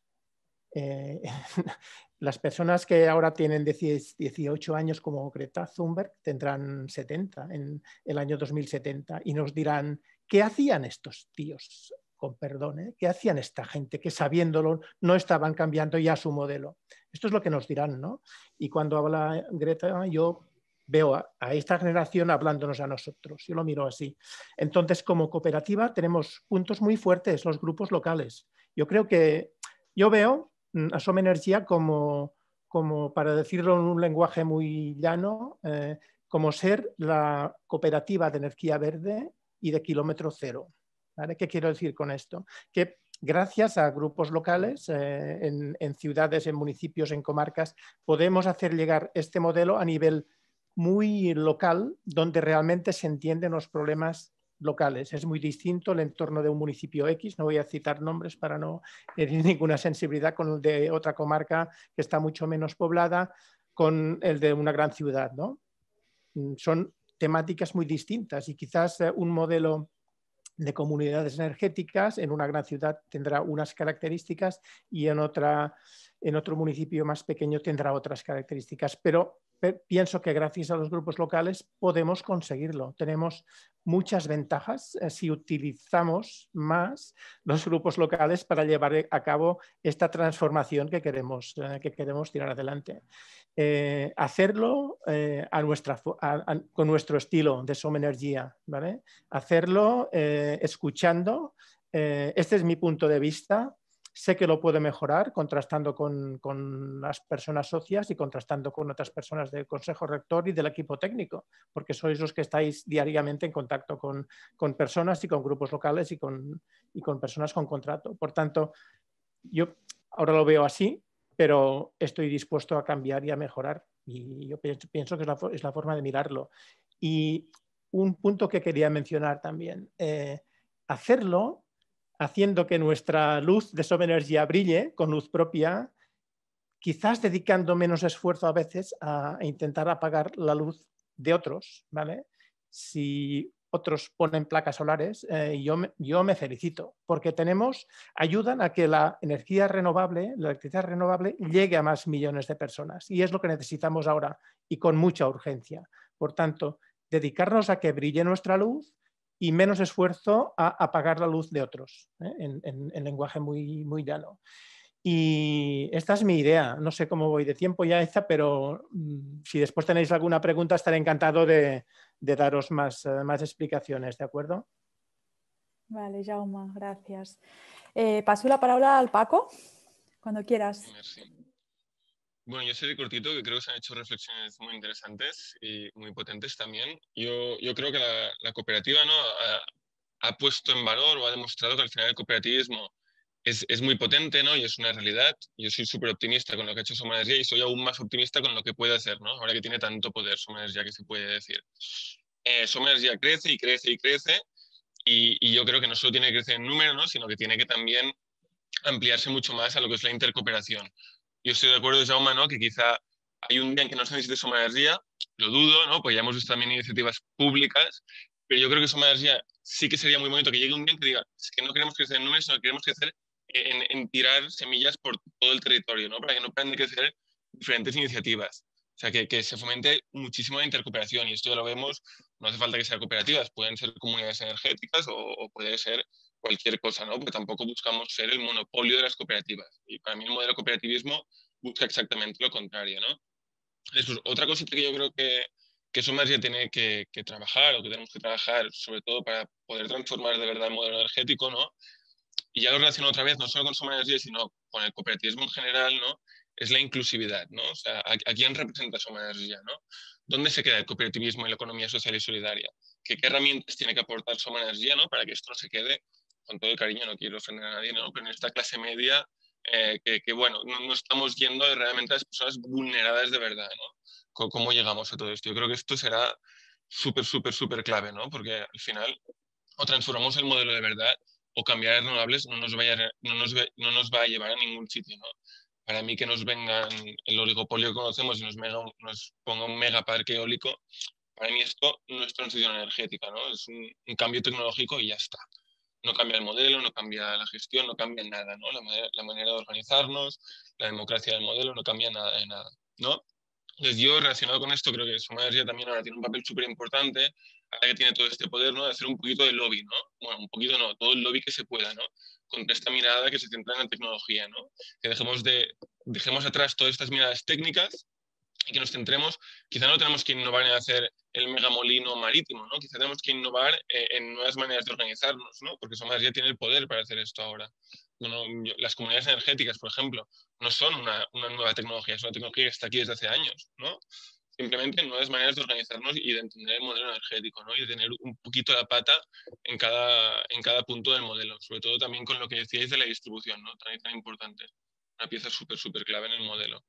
Las personas que ahora tienen 18 años como Greta Thunberg tendrán 70 en el año 2070 y nos dirán, ¿qué hacían estos tíos? Con perdón, ¿qué hacían esta gente que sabiéndolo no estaban cambiando ya su modelo? Esto es lo que nos dirán, ¿no? Y cuando habla Greta, yo veo a esta generación hablándonos a nosotros. Yo lo miro así. Entonces, como cooperativa tenemos puntos muy fuertes, los grupos locales. Yo creo que yo veo a Som Energia como, para decirlo en un lenguaje muy llano, como ser la cooperativa de energía verde y de kilómetro cero. ¿Vale? ¿Qué quiero decir con esto? Que gracias a grupos locales, en ciudades, en municipios, en comarcas, podemos hacer llegar este modelo a nivel muy local, donde realmente se entienden los problemas locales. Es muy distinto el entorno de un municipio X, no voy a citar nombres para no herir ninguna sensibilidad, con el de otra comarca que está mucho menos poblada, con el de una gran ciudad, ¿no? Son temáticas muy distintas y quizás un modelo de comunidades energéticas en una gran ciudad tendrá unas características y en otro municipio más pequeño tendrá otras características, pero pienso que gracias a los grupos locales podemos conseguirlo. Tenemos muchas ventajas si utilizamos más los grupos locales para llevar a cabo esta transformación que queremos tirar adelante. Hacerlo con nuestro estilo de Som Energia, ¿vale? Hacerlo escuchando. Este es mi punto de vista. Sé que lo puedo mejorar contrastando con las personas socias y contrastando con otras personas del Consejo Rector y del equipo técnico, porque sois los que estáis diariamente en contacto con personas y con grupos locales y con personas con contrato. Por tanto, yo ahora lo veo así, pero estoy dispuesto a cambiar y a mejorar. Y yo pienso que es la forma de mirarlo. Y un punto que quería mencionar también, hacerlo haciendo que nuestra luz de Som Energia brille con luz propia, quizás dedicando menos esfuerzo a veces a intentar apagar la luz de otros, ¿vale? Si otros ponen placas solares, yo me felicito, porque ayudan a que la energía renovable, la electricidad renovable, llegue a más millones de personas. Y es lo que necesitamos ahora y con mucha urgencia. Por tanto, dedicarnos a que brille nuestra luz y menos esfuerzo a apagar la luz de otros, en lenguaje muy, muy llano. Y esta es mi idea. No sé cómo voy de tiempo ya, pero si después tenéis alguna pregunta, estaré encantado de daros más explicaciones, ¿de acuerdo? Vale, Jaume, gracias. Paso la palabra al Paco, cuando quieras. Merci. Bueno, yo soy cortito, que creo que se han hecho reflexiones muy interesantes y muy potentes también. Yo creo que la cooperativa, ¿no?, ha puesto en valor o ha demostrado que al final el cooperativismo es muy potente, ¿no?, y es una realidad. Yo soy súper optimista con lo que ha hecho Som Energia y soy aún más optimista con lo que puede hacer, ¿no?, ahora que tiene tanto poder Som Energia, que se puede decir. Som Energia crece y crece y crece y yo creo que no solo tiene que crecer en número, ¿no?, sino que tiene que también ampliarse mucho más a lo que es la intercooperación. Yo estoy de acuerdo, Jaume, ¿no?, que quizá hay un día en que no se necesite Som Energia, lo dudo, ¿no?, pues ya hemos visto también iniciativas públicas, pero yo creo que Som Energia sí que sería muy bonito que llegue un día que diga, es que no queremos crecer en números, sino que queremos crecer en tirar semillas por todo el territorio, ¿no?, para que no paren de crecer diferentes iniciativas. O sea, que se fomente muchísimo la intercooperación, y esto ya lo vemos, no hace falta que sean cooperativas, pueden ser comunidades energéticas o puede ser cualquier cosa, ¿no?, porque tampoco buscamos ser el monopolio de las cooperativas. Y para mí el modelo cooperativismo busca exactamente lo contrario, ¿no? Después, otra cosita que yo creo que Som Energia tiene que trabajar, o que tenemos que trabajar, sobre todo para poder transformar de verdad el modelo energético, ¿no?, y ya lo relaciono otra vez, no solo con Som Energia, sino con el cooperativismo en general, ¿no?, es la inclusividad, ¿no? O sea, ¿a quién representa Soma Energía, ¿no? ¿Dónde se queda el cooperativismo y la economía social y solidaria? ¿Qué herramientas tiene que aportar Soma Energía, ¿no? Para que esto no se quede, con todo el cariño, no quiero ofender a nadie, ¿no? Pero en esta clase media, bueno, no estamos yendo realmente a las personas vulneradas de verdad, ¿no? ¿Cómo llegamos a todo esto? Yo creo que esto será súper clave, ¿no? Porque al final, o transformamos el modelo de verdad, o cambiar a renovables no nos va a llevar a ningún sitio, ¿no? Para mí que nos vengan el oligopolio que conocemos y nos ponga un megaparque eólico, para mí esto no es transición energética, ¿no? Es un cambio tecnológico y ya está. No cambia el modelo, no cambia la gestión, no cambia nada, ¿no? La manera de organizarnos, la democracia del modelo, no cambia nada de nada, ¿no? Entonces yo, relacionado con esto, creo que Soma Energía también ahora tiene un papel súper importante, ahora que tiene todo este poder, ¿no? De hacer un poquito de lobby, ¿no? Bueno, un poquito no, todo el lobby que se pueda, ¿no? Contra esta mirada que se centra en la tecnología, ¿no? Que dejemos atrás todas estas miradas técnicas y que nos centremos, quizá no tenemos que innovar en hacer el megamolino marítimo, ¿no? Quizá tenemos que innovar en nuevas maneras de organizarnos, ¿no? Porque Soma Energía tiene el poder para hacer esto ahora. Bueno, las comunidades energéticas, por ejemplo, no son una nueva tecnología, es una tecnología que está aquí desde hace años, ¿no? Simplemente nuevas maneras de organizarnos y de entender el modelo energético, ¿no? Y de tener un poquito la pata en cada punto del modelo, sobre todo también con lo que decíais de la distribución, ¿no? Tan importante, una pieza súper clave en el modelo.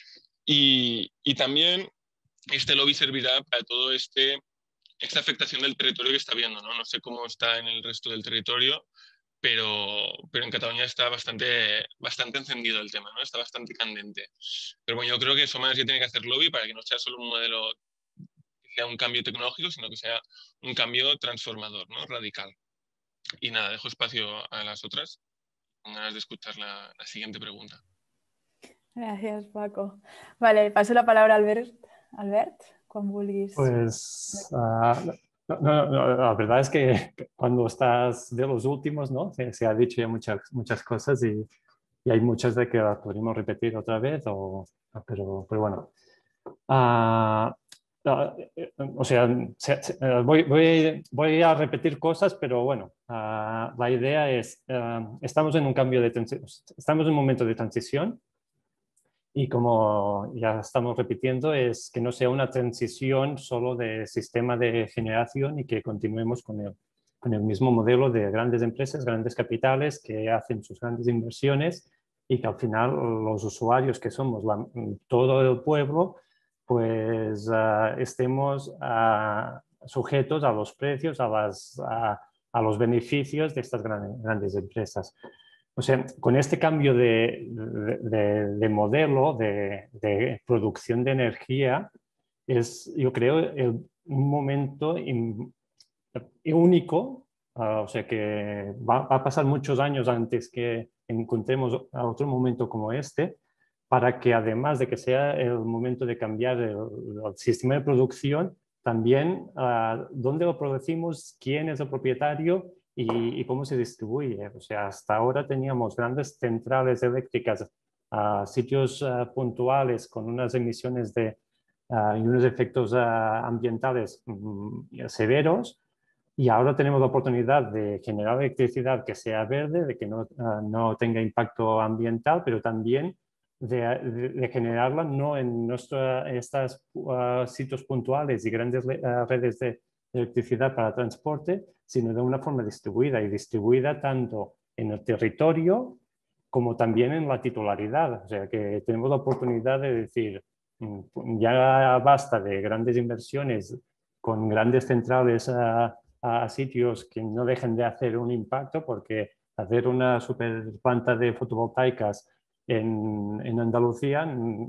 Y también este lobby servirá para todo esta afectación del territorio que está viendo, ¿no? No sé cómo está en el resto del territorio, pero en Cataluña está bastante encendido el tema, ¿no? Está bastante candente. Pero bueno, yo creo que Soma Energía tiene que hacer lobby para que no sea solo un modelo que sea un cambio tecnológico, sino que sea un cambio transformador, ¿no? Radical. Y nada, dejo espacio a las otras, con ganas de escuchar la siguiente pregunta. Gràcies, Paco. Vale, passo la palabra a Albert. Albert, quan vulguis. Pues la verdad es que cuando estás de los últimos, ¿no? Se ha dicho ya muchas cosas y hay muchas de que las podríamos repetir otra vez, pero bueno. O sea, voy a repetir cosas, pero bueno, la idea es, estamos en un estamos en un momento de transición. Y como ya estamos repitiendo, es que no sea una transición solo de sistema de generación y que continuemos con el mismo modelo de grandes empresas, grandes capitales que hacen sus grandes inversiones y que al final los usuarios que somos todo el pueblo, pues estemos sujetos a los precios, a los beneficios de estas grandes empresas. O sea, con este cambio de modelo de producción de energía, yo creo, un momento único, o sea, que va a pasar muchos años antes que encontremos otro momento como este, para que además de que sea el momento de cambiar el sistema de producción, también dónde lo producimos, quién es el propietario y cómo se distribuye. O sea, hasta ahora teníamos grandes centrales eléctricas a sitios puntuales con unas emisiones y unos efectos ambientales severos, y ahora tenemos la oportunidad de generar electricidad que sea verde, de que no tenga impacto ambiental, pero también de generarla no en estos sitios puntuales y grandes redes de electricidad para transporte, sino de una forma distribuida, y distribuida tanto en el territorio como también en la titularidad. O sea, que tenemos la oportunidad de decir, ya basta de grandes inversiones con grandes centrales a sitios que no dejen de hacer un impacto, porque hacer una super planta de fotovoltaicas en Andalucía,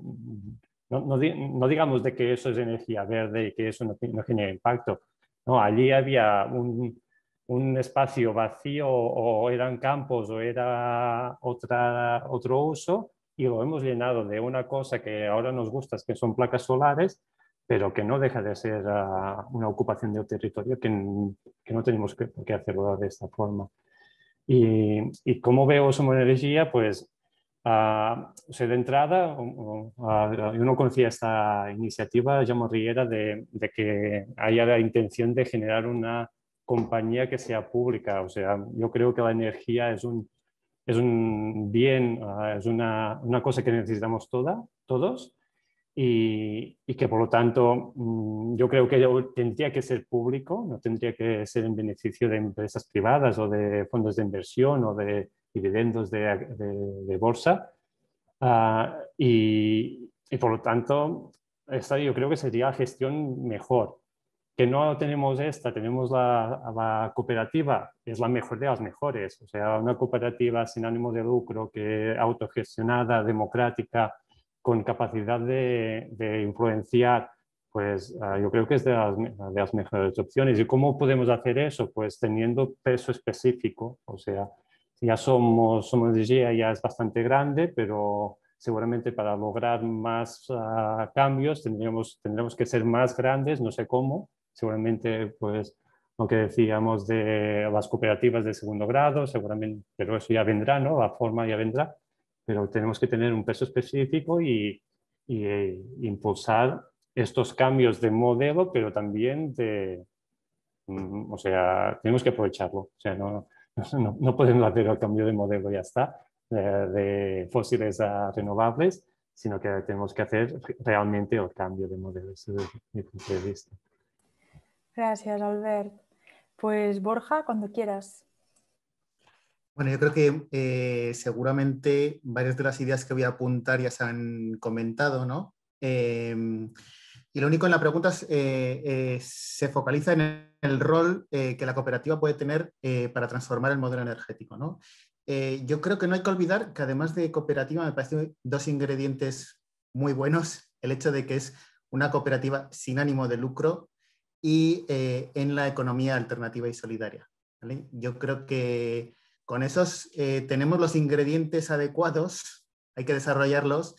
no digamos de que eso es energía verde y que eso no genera impacto. No, allí había un espacio vacío, o eran campos o era otro uso, y lo hemos llenado de una cosa que ahora nos gusta, que son placas solares, pero que no deja de ser una ocupación del territorio que no tenemos por qué hacerlo de esta forma. Y cómo veo Soma Energía, pues o sea, de entrada, yo no conocía esta iniciativa, Jaume Riera, de que haya la intención de generar una compañía que sea pública. O sea, yo creo que la energía es es un bien, es una cosa que necesitamos todos y que por lo tanto yo creo que tendría que ser público, no tendría que ser en beneficio de empresas privadas o de fondos de inversión o de dividendos de bolsa. Y por lo tanto, esta yo creo que sería la gestión mejor. Que no tenemos esta, tenemos la cooperativa, es la mejor de las mejores. O sea, una cooperativa sin ánimo de lucro, que autogestionada, democrática, con capacidad de influenciar, pues yo creo que es de las mejores opciones. ¿Y cómo podemos hacer eso? Pues teniendo peso específico. O sea, ya somos ya es bastante grande, pero seguramente para lograr más cambios tendremos que ser más grandes, no sé cómo. Seguramente, pues, lo que decíamos de las cooperativas de segundo grado, seguramente, pero eso ya vendrá, ¿no? La forma ya vendrá, pero tenemos que tener un peso específico y impulsar estos cambios de modelo, pero también o sea, tenemos que aprovecharlo. O sea, no podemos hacer el cambio de modelo, ya está, de fósiles a renovables, sino que tenemos que hacer realmente el cambio de modelo. Ese es mi punto de vista. Gracias, Albert. Pues Borja, cuando quieras. Bueno, yo creo que seguramente varias de las ideas que voy a apuntar ya se han comentado, ¿no? Y lo único en la pregunta se focaliza en el rol que la cooperativa puede tener para transformar el modelo energético, ¿no? Yo creo que no hay que olvidar que además de cooperativa me parecen dos ingredientes muy buenos. El hecho de que es una cooperativa sin ánimo de lucro y en la economía alternativa y solidaria, ¿vale? Yo creo que con esos tenemos los ingredientes adecuados, hay que desarrollarlos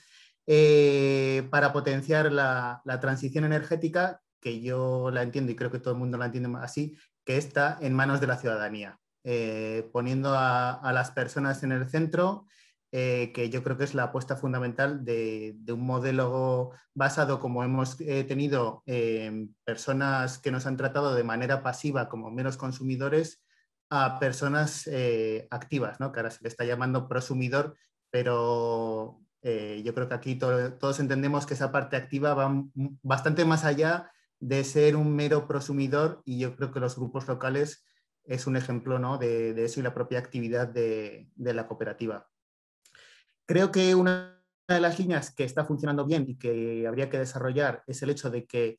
para potenciar la transición energética, que yo la entiendo y creo que todo el mundo la entiende así, que está en manos de la ciudadanía, poniendo a las personas en el centro, que yo creo que es la apuesta fundamental de un modelo basado, como hemos tenido personas que nos han tratado de manera pasiva como meros consumidores, a personas activas, ¿no? Que ahora se le está llamando prosumidor, pero yo creo que aquí todos entendemos que esa parte activa va bastante más allá de ser un mero prosumidor, y yo creo que los grupos locales es un ejemplo, ¿no? de eso y la propia actividad de la cooperativa. Creo que una de las líneas que está funcionando bien y que habría que desarrollar es el hecho de que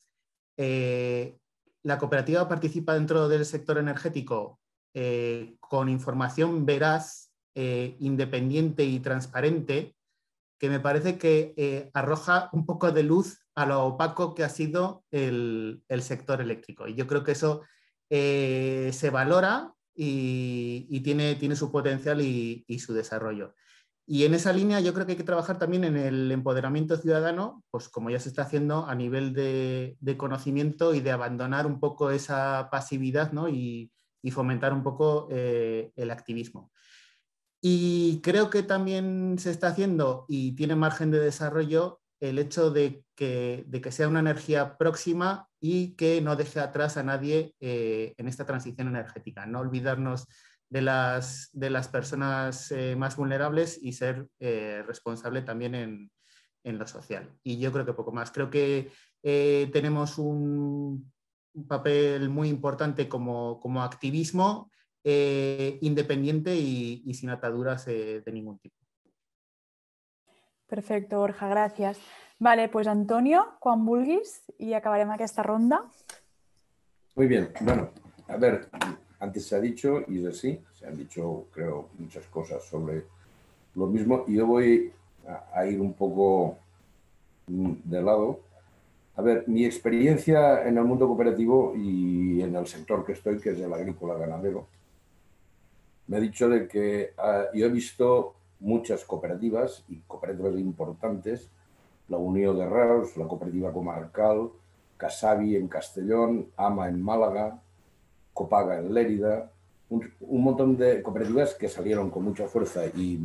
la cooperativa participa dentro del sector energético con información veraz, independiente y transparente, que me parece que arroja un poco de luz a lo opaco que ha sido el sector eléctrico. Y yo creo que eso se valora y tiene su potencial y su desarrollo. Y en esa línea yo creo que hay que trabajar también en el empoderamiento ciudadano, pues como ya se está haciendo a nivel de conocimiento y de abandonar un poco esa pasividad, ¿no? y fomentar un poco el activismo. Y creo que también se está haciendo y tiene margen de desarrollo el hecho de que sea una energía próxima y que no deje atrás a nadie en esta transición energética. No olvidarnos de las personas más vulnerables y ser responsable también en lo social. Y yo creo que poco más. Creo que tenemos un papel muy importante como activismo independiente y sin ataduras de ningún tipo. Perfecto, Borja, gracias. Vale, pues Antonio, quan vulguis, i acabarem aquesta ronda. Muy bien, bueno, a ver, antes se ha dicho, y es así, se han dicho, creo, muchas cosas sobre lo mismo, y yo voy a ir un poco de lado. A ver, mi experiencia en el mundo cooperativo y en el sector que estoy, que es el agrícola ganadero, me ha dicho de que yo he visto muchas cooperativas y cooperativas importantes, la Unión de Reus, la Cooperativa Comarcal, Casavi en Castellón, AMA en Málaga, Copaga en Lérida, un montón de cooperativas que salieron con mucha fuerza y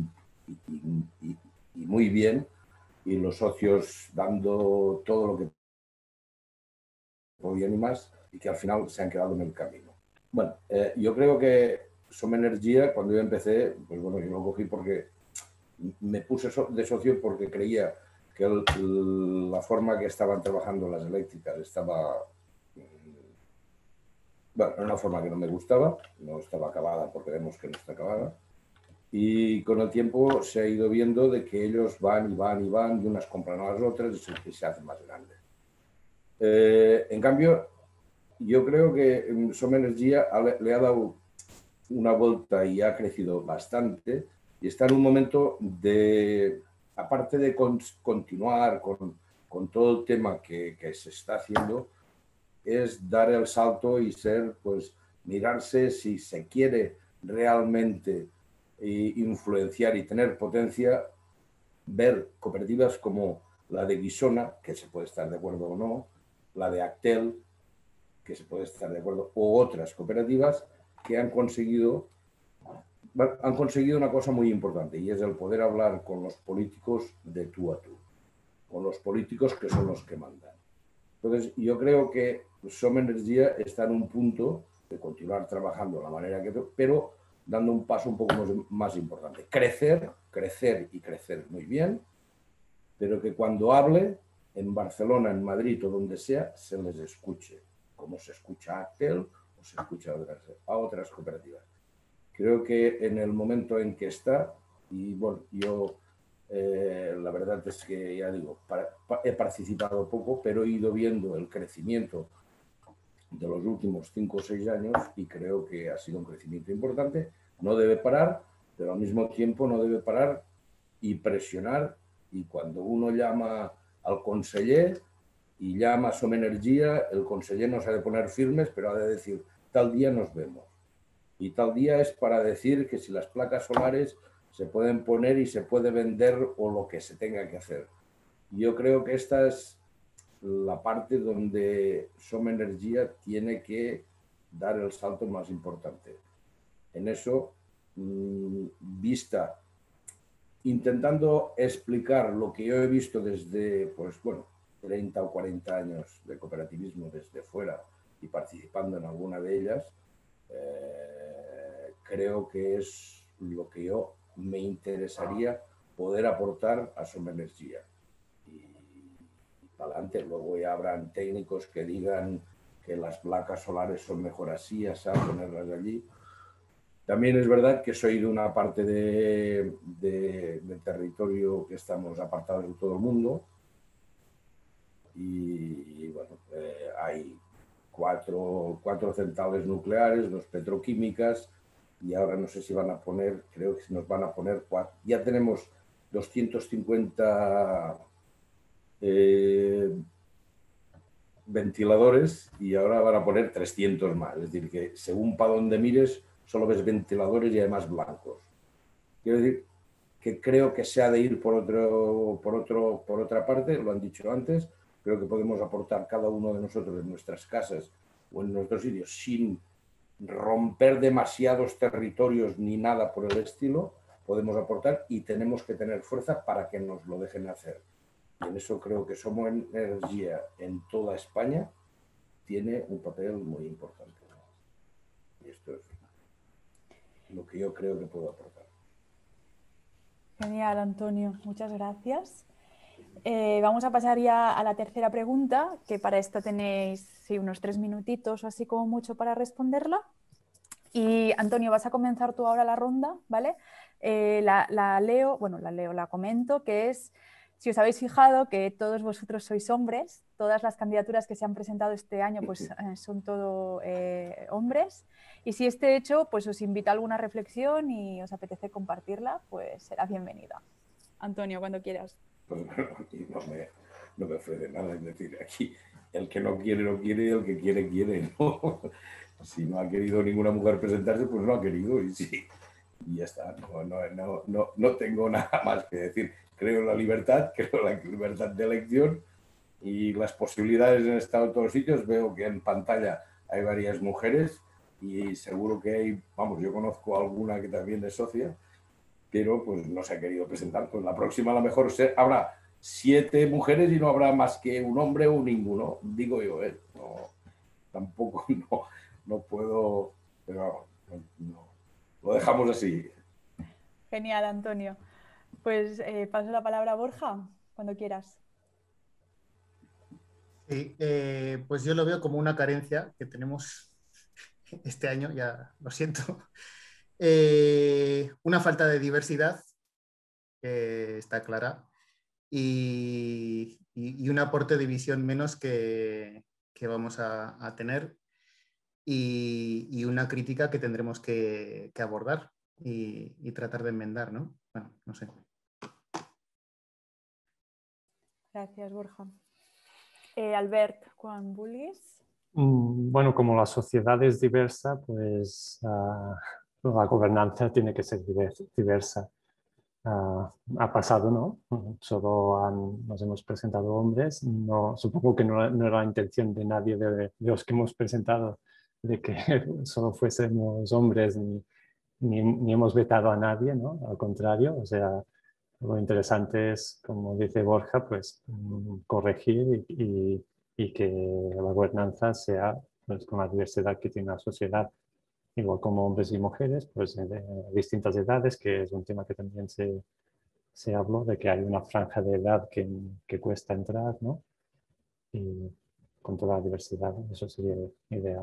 muy bien, y los socios dando todo lo que podían y más, y que al final se han quedado en el camino. Bueno, yo creo que Som Energia, cuando yo empecé, pues bueno, yo lo cogí porque me puse de socio porque creía que la forma que estaban trabajando las eléctricas estaba, bueno, era una forma que no me gustaba, no estaba acabada porque vemos que no está acabada. Y con el tiempo se ha ido viendo de que ellos van y van y van y unas compran a las otras y se hacen más grandes. En cambio, yo creo que Som Energia le ha dado una vuelta y ha crecido bastante y está en un momento de, aparte de continuar con todo el tema que se está haciendo, es dar el salto y ser, pues, mirarse si se quiere realmente influenciar y tener potencia, ver cooperativas como la de Guissona, que se puede estar de acuerdo o no, la de Actel, que se puede estar de acuerdo, o otras cooperativas que han conseguido una cosa muy importante, y es el poder hablar con los políticos de tú a tú, con los políticos que son los que mandan. Entonces, yo creo que Som Energia está en un punto de continuar trabajando de la manera que... pero dando un paso un poco más importante. Crecer y crecer muy bien, pero que cuando hable en Barcelona, en Madrid o donde sea, se les escuche, como se escucha a Actel o se escucha a otras cooperativas. Creo que en el momento en que está, y bueno, yo la verdad es que, ya digo, he participado poco, pero he ido viendo el crecimiento de los últimos 5 o 6 años y creo que ha sido un crecimiento importante. No debe parar, pero al mismo tiempo no debe parar y presionar. Y cuando uno llama al conseller y llama a Som Energia, el conseller no se ha de poner firmes, pero ha de decir, tal día nos vemos. Y tal día es para decir que si las placas solares se pueden poner y se puede vender o lo que se tenga que hacer. Yo creo que esta es la parte donde Som Energia tiene que dar el salto más importante. En eso, intentando explicar lo que yo he visto desde, pues bueno, 30 o 40 años de cooperativismo desde fuera y participando en alguna de ellas, creo que es lo que yo me interesaría poder aportar a Som Energia. Para adelante, luego ya habrán técnicos que digan que las placas solares son mejor así, así, ponerlas allí. También es verdad que soy de una parte del territorio que estamos apartados de todo el mundo y bueno, hay cuatro centrales nucleares, 2 petroquímicas y ahora no sé si van a poner, creo que nos van a poner 4. Ya tenemos 250 ventiladores y ahora van a poner 300 más. Es decir, que según para donde mires, solo ves ventiladores y además blancos. Quiero decir que creo que se ha de ir por otra parte, lo han dicho antes, creo que podemos aportar cada uno de nosotros en nuestras casas o en nuestros sitios sin romper demasiados territorios ni nada por el estilo, podemos aportar y tenemos que tener fuerza para que nos lo dejen hacer. Y en eso creo que Som Energia en toda España tiene un papel muy importante. Y esto es lo que yo creo que puedo aportar. Genial, Antonio. Muchas gracias. Vamos a pasar ya a la tercera pregunta, que para esto tenéis unos 3 minutitos o así como mucho para responderla. Y Antonio, vas a comenzar tú ahora la ronda, ¿vale? La comento, que es, si os habéis fijado que todos vosotros sois hombres, todas las candidaturas que se han presentado este año pues, son todo hombres. Y si este hecho pues, os invita a alguna reflexión y os apetece compartirla, pues será bienvenida. Antonio, cuando quieras. Pues no me ofrece nada, es decir, aquí el que no quiere, no quiere, y el que quiere, quiere, ¿no? Si no ha querido ninguna mujer presentarse, pues no ha querido y sí, y ya está. No tengo nada más que decir. Creo en la libertad, creo en la libertad de elección y las posibilidades han estado en todos sitios. Veo que en pantalla hay varias mujeres y seguro que hay, vamos, yo conozco alguna que también es socia, pero pues no se ha querido presentar. Pues la próxima a lo mejor habrá 7 mujeres y no habrá más que un hombre o ninguno, digo yo, tampoco no puedo, pero vamos, Lo dejamos así. Genial, Antonio. Pues paso la palabra a Borja, cuando quieras. Sí, pues yo lo veo como una carencia que tenemos este año, ya lo siento. Una falta de diversidad, está clara, y un aporte de visión menos que vamos a tener, y una crítica que tendremos que abordar y tratar de enmendar, ¿no? Bueno, no sé. Gracias, Borja. Albert, quan vulguis. Bueno, como la sociedad es diversa, pues la gobernanza tiene que ser diversa. Ha pasado, ¿no? Solo nos hemos presentado hombres. No, supongo que no era la intención de nadie de los que hemos presentado de que solo fuésemos hombres, ni hemos vetado a nadie, ¿no? Al contrario, o sea, lo interesante es, como dice Borja, pues corregir y que la gobernanza sea pues, con la diversidad que tiene la sociedad, igual como hombres y mujeres, pues de distintas edades, que es un tema que también se habló, de que hay una franja de edad que cuesta entrar, ¿no? Y con toda la diversidad, eso sería ideal.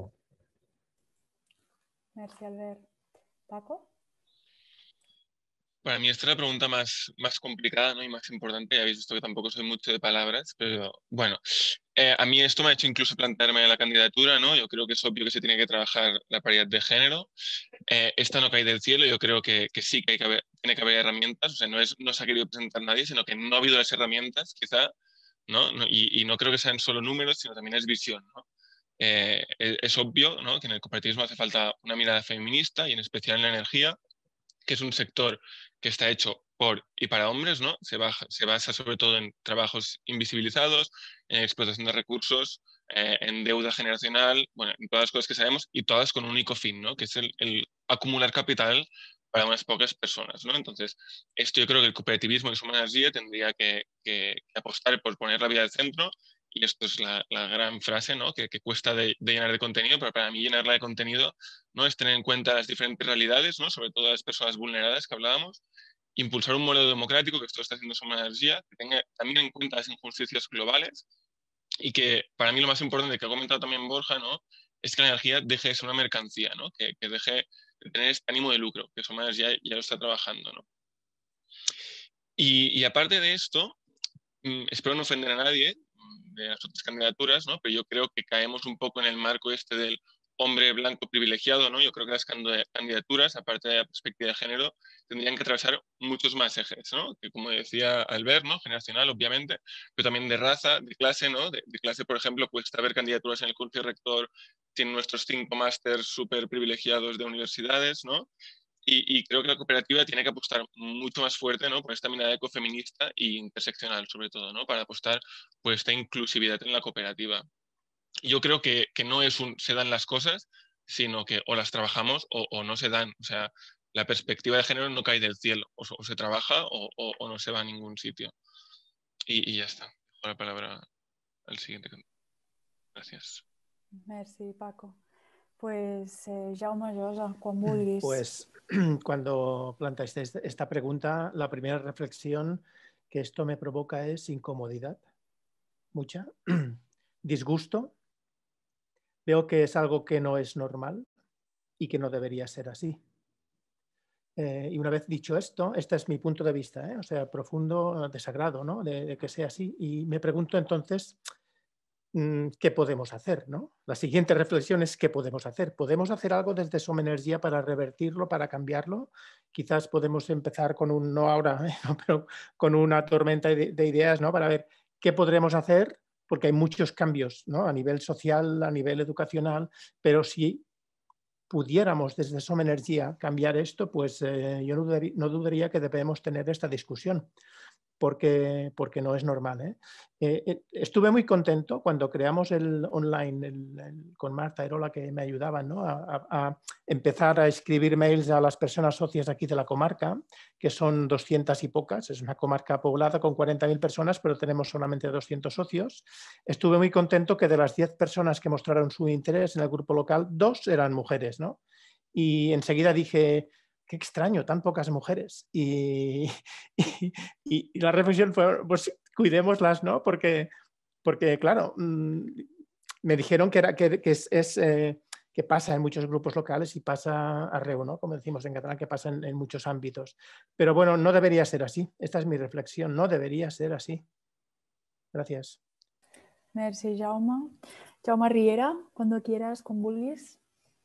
Merci, Albert. Paco. Para mí esta es la pregunta más complicada, ¿no? Y más importante. Ya habéis visto que tampoco soy mucho de palabras, pero bueno, a mí esto me ha hecho incluso plantearme la candidatura, ¿no? Yo creo que es obvio que se tiene que trabajar la paridad de género. Esta no cae del cielo, yo creo que sí que, tiene que haber herramientas, o sea, no se ha querido presentar nadie, sino que no ha habido las herramientas, quizá, ¿no? Y no creo que sean solo números, sino también es visión, ¿no? Es obvio, ¿no? Que en el cooperativismo hace falta una mirada feminista y en especial en la energía, que es un sector que está hecho por y para hombres, ¿no? Se basa sobre todo en trabajos invisibilizados, en explotación de recursos, en deuda generacional, bueno, en todas las cosas que sabemos y todas con un único fin, ¿no? Que es el acumular capital para unas pocas personas, ¿no? Entonces, esto yo creo que el cooperativismo en su energía tendría que apostar por poner la vida al centro, y esto es la gran frase, ¿no? Que cuesta de llenar de contenido, pero para mí llenarla de contenido, ¿no? Es tener en cuenta las diferentes realidades, ¿no? Sobre todo las personas vulneradas que hablábamos, impulsar un modelo democrático, que esto está haciendo Soma Energía, que tenga también en cuenta las injusticias globales, y que para mí lo más importante que ha comentado también Borja, ¿no? Es que la energía deje de ser una mercancía, ¿no? Que deje de tener este ánimo de lucro, que Soma Energía ya lo está trabajando, ¿no? Y aparte de esto, espero no ofender a nadie de las otras candidaturas, ¿no? Pero yo creo que caemos un poco en el marco este del hombre blanco privilegiado, ¿no? Yo creo que las candidaturas, aparte de la perspectiva de género, tendrían que atravesar muchos más ejes, ¿no? Que como decía Albert, ¿no? Generacional, obviamente, pero también de raza, de clase, ¿no? De clase, por ejemplo, cuesta ver candidaturas en el Colegio Rector, tienen nuestros 5 másters súper privilegiados de universidades, ¿no? Y creo que la cooperativa tiene que apostar mucho más fuerte, ¿no? Por esta mirada ecofeminista e interseccional, sobre todo, ¿no? Para apostar por esta inclusividad en la cooperativa. Yo creo que no es se dan las cosas, sino que o las trabajamos o no se dan. O sea, la perspectiva de género no cae del cielo. O se trabaja o no se va a ningún sitio. Y ya está. Dejo la palabra al siguiente. Gracias. Merci, Paco. Pues Jaume Josa, quan vulguis. Pues cuando planteáis esta pregunta, la primera reflexión que esto me provoca es incomodidad, mucha, disgusto. Veo que es algo que no es normal y que no debería ser así. Y una vez dicho esto, este es mi punto de vista, o sea, profundo desagrado, ¿no? de que sea así. Y me pregunto entonces, ¿qué podemos hacer? ¿No? La siguiente reflexión es ¿qué podemos hacer? ¿Podemos hacer algo desde Soma Energía para revertirlo, para cambiarlo? Quizás podemos empezar con no ahora, pero con una tormenta de ideas, ¿no? Para ver qué podremos hacer, porque hay muchos cambios, ¿no? A nivel social, a nivel educacional, pero si pudiéramos desde Soma Energía cambiar esto, pues yo no dudaría que debemos tener esta discusión. Porque no es normal. Estuve muy contento cuando creamos el online con Marta Erola, que me ayudaban, ¿no? a empezar a escribir mails a las personas socias aquí de la comarca, que son 200 y pocas. Es una comarca poblada con 40.000 personas, pero tenemos solamente 200 socios. Estuve muy contento que de las 10 personas que mostraron su interés en el grupo local, 2 eran mujeres, ¿no? Y enseguida dije, qué extraño, tan pocas mujeres. Y la reflexión fue, pues cuidémoslas, ¿no? Porque claro, me dijeron que pasa en muchos grupos locales y pasa arreu, ¿no? Como decimos en catalán, que pasa en muchos ámbitos. Pero bueno, no debería ser así. Esta es mi reflexión, no debería ser así. Gracias. Merci, Jaume. Jaume Riera, cuando quieras, con vulguis.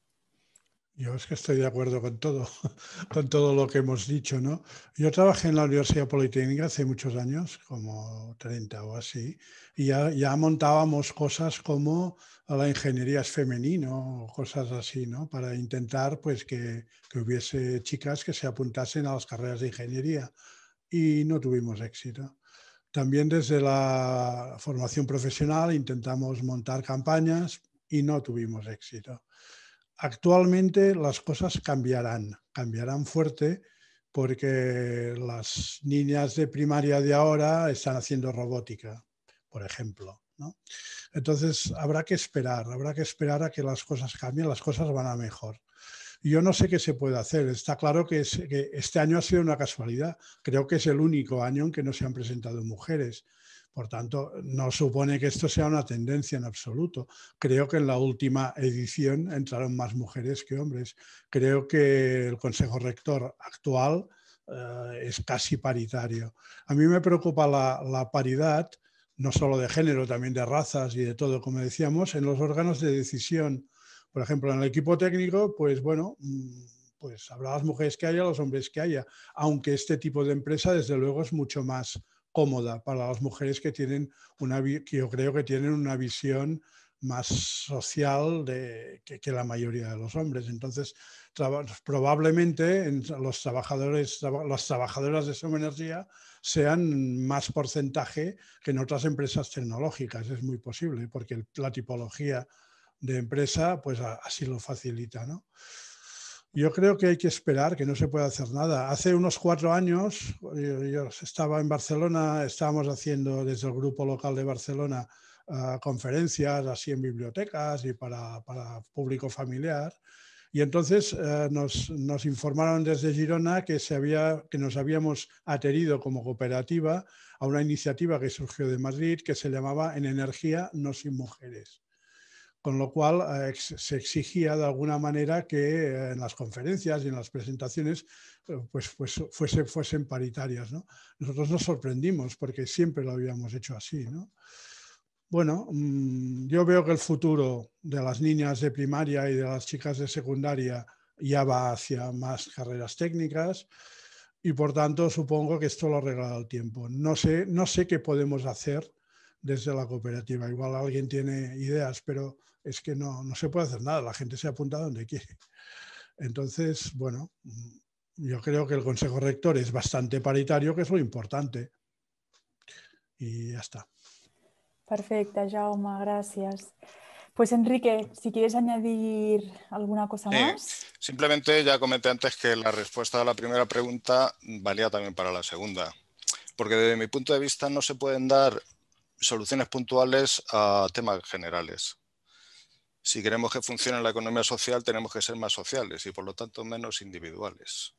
Yo es que estoy de acuerdo con todo lo que hemos dicho, ¿no? Yo trabajé en la Universidad Politécnica hace muchos años, como 30 o así, y ya montábamos cosas como la ingeniería es femenino o cosas así, ¿no? Para intentar pues que hubiese chicas que se apuntasen a las carreras de ingeniería y no tuvimos éxito. También desde la formación profesional intentamos montar campañas y no tuvimos éxito. Actualmente las cosas cambiarán fuerte porque las niñas de primaria de ahora están haciendo robótica, por ejemplo, ¿no? Entonces habrá que esperar a que las cosas cambien, las cosas van a mejor. Yo no sé qué se puede hacer. Está claro que este año ha sido una casualidad. Creo que es el único año en que no se han presentado mujeres. Por tanto, no supone que esto sea una tendencia en absoluto. Creo que en la última edición entraron más mujeres que hombres. Creo que el Consejo Rector actual es casi paritario. A mí me preocupa la paridad, no solo de género, también de razas y de todo, como decíamos, en los órganos de decisión. Por ejemplo, en el equipo técnico, pues bueno, pues habrá las mujeres que haya, los hombres que haya, aunque este tipo de empresa, desde luego, es mucho más cómoda para las mujeres que yo creo que tienen una visión más social que la mayoría de los hombres. Entonces, probablemente las trabajadoras de Soma Energía sean más porcentaje que en otras empresas tecnológicas. Es muy posible, porque la tipología de empresa pues así lo facilita, ¿no? Yo creo que hay que esperar, que no se puede hacer nada. Hace unos 4 años yo estaba en Barcelona, estábamos haciendo desde el grupo local de Barcelona conferencias así en bibliotecas y para público familiar. Y entonces nos informaron desde Girona que nos habíamos adherido como cooperativa a una iniciativa que surgió de Madrid que se llamaba En Energía No Sin Mujeres. Con lo cual se exigía de alguna manera que en las conferencias y en las presentaciones pues fuesen paritarias, ¿no? Nosotros nos sorprendimos porque siempre lo habíamos hecho así, ¿no? Bueno, yo veo que el futuro de las niñas de primaria y de las chicas de secundaria ya va hacia más carreras técnicas y por tanto supongo que esto lo arreglará el tiempo. No sé qué podemos hacer desde la cooperativa. Igual alguien tiene ideas, pero es que no se puede hacer nada. La gente se apunta donde quiere. Entonces, bueno, yo creo que el Consejo Rector es bastante paritario, que es lo importante. Y ya está. Perfecte, Jaume, gracias. Pues Enrique, si quieres añadir alguna cosa más. Simplemente ya comenté antes que la respuesta a la primera pregunta valía también para la segunda. Porque desde mi punto de vista no se pueden dar soluciones puntuales a temas generales. Si queremos que funcione la economía social, tenemos que ser más sociales y por lo tanto menos individuales.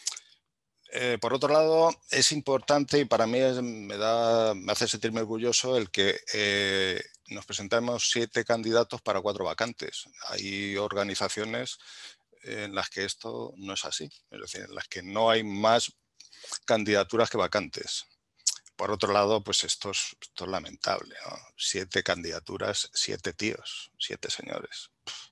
Por otro lado, es importante y para mí me hace sentirme orgulloso el que nos presentamos 7 candidatos para 4 vacantes. Hay organizaciones en las que esto no es así, es decir, en las que no hay más candidaturas que vacantes. Por otro lado, pues esto es lamentable, ¿no? 7 candidaturas, 7 tíos, 7 señores.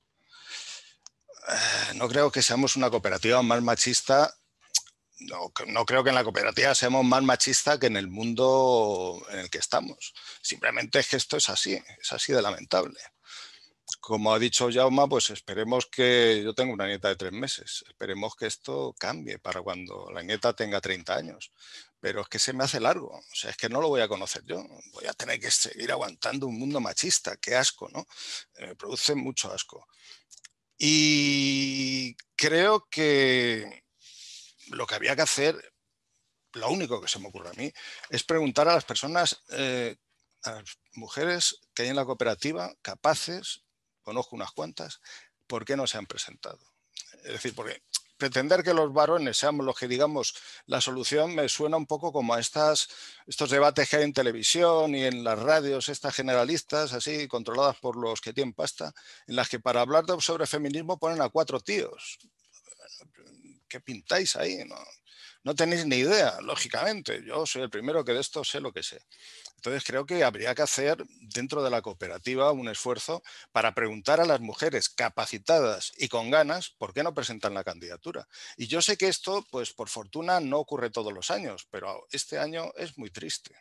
No creo que seamos una cooperativa más machista. No creo que en la cooperativa seamos más machistas que en el mundo en el que estamos. Simplemente es que esto es así de lamentable. Como ha dicho Jaume, pues esperemos que... Yo tengo una nieta de 3 meses. Esperemos que esto cambie para cuando la nieta tenga 30 años. Pero es que se me hace largo. O sea, es que no lo voy a conocer yo. Voy a tener que seguir aguantando un mundo machista. Qué asco, ¿no? Me produce mucho asco. Y creo que lo que había que hacer, lo único que se me ocurre a mí, es preguntar a las personas, a las mujeres que hay en la cooperativa, capaces, conozco unas cuantas, ¿por qué no se han presentado? Es decir, porque pretender que los varones seamos los que digamos la solución me suena un poco como a estos debates que hay en televisión y en las radios estas generalistas, así controladas por los que tienen pasta, en las que para hablar sobre feminismo ponen a 4 tíos. ¿Qué pintáis ahí? No tenéis ni idea, lógicamente. Yo soy el primero que de esto sé lo que sé. Entonces creo que habría que hacer dentro de la cooperativa un esfuerzo para preguntar a las mujeres capacitadas y con ganas por qué no presentan la candidatura. Y yo sé que esto, pues por fortuna, no ocurre todos los años, pero este año es muy triste.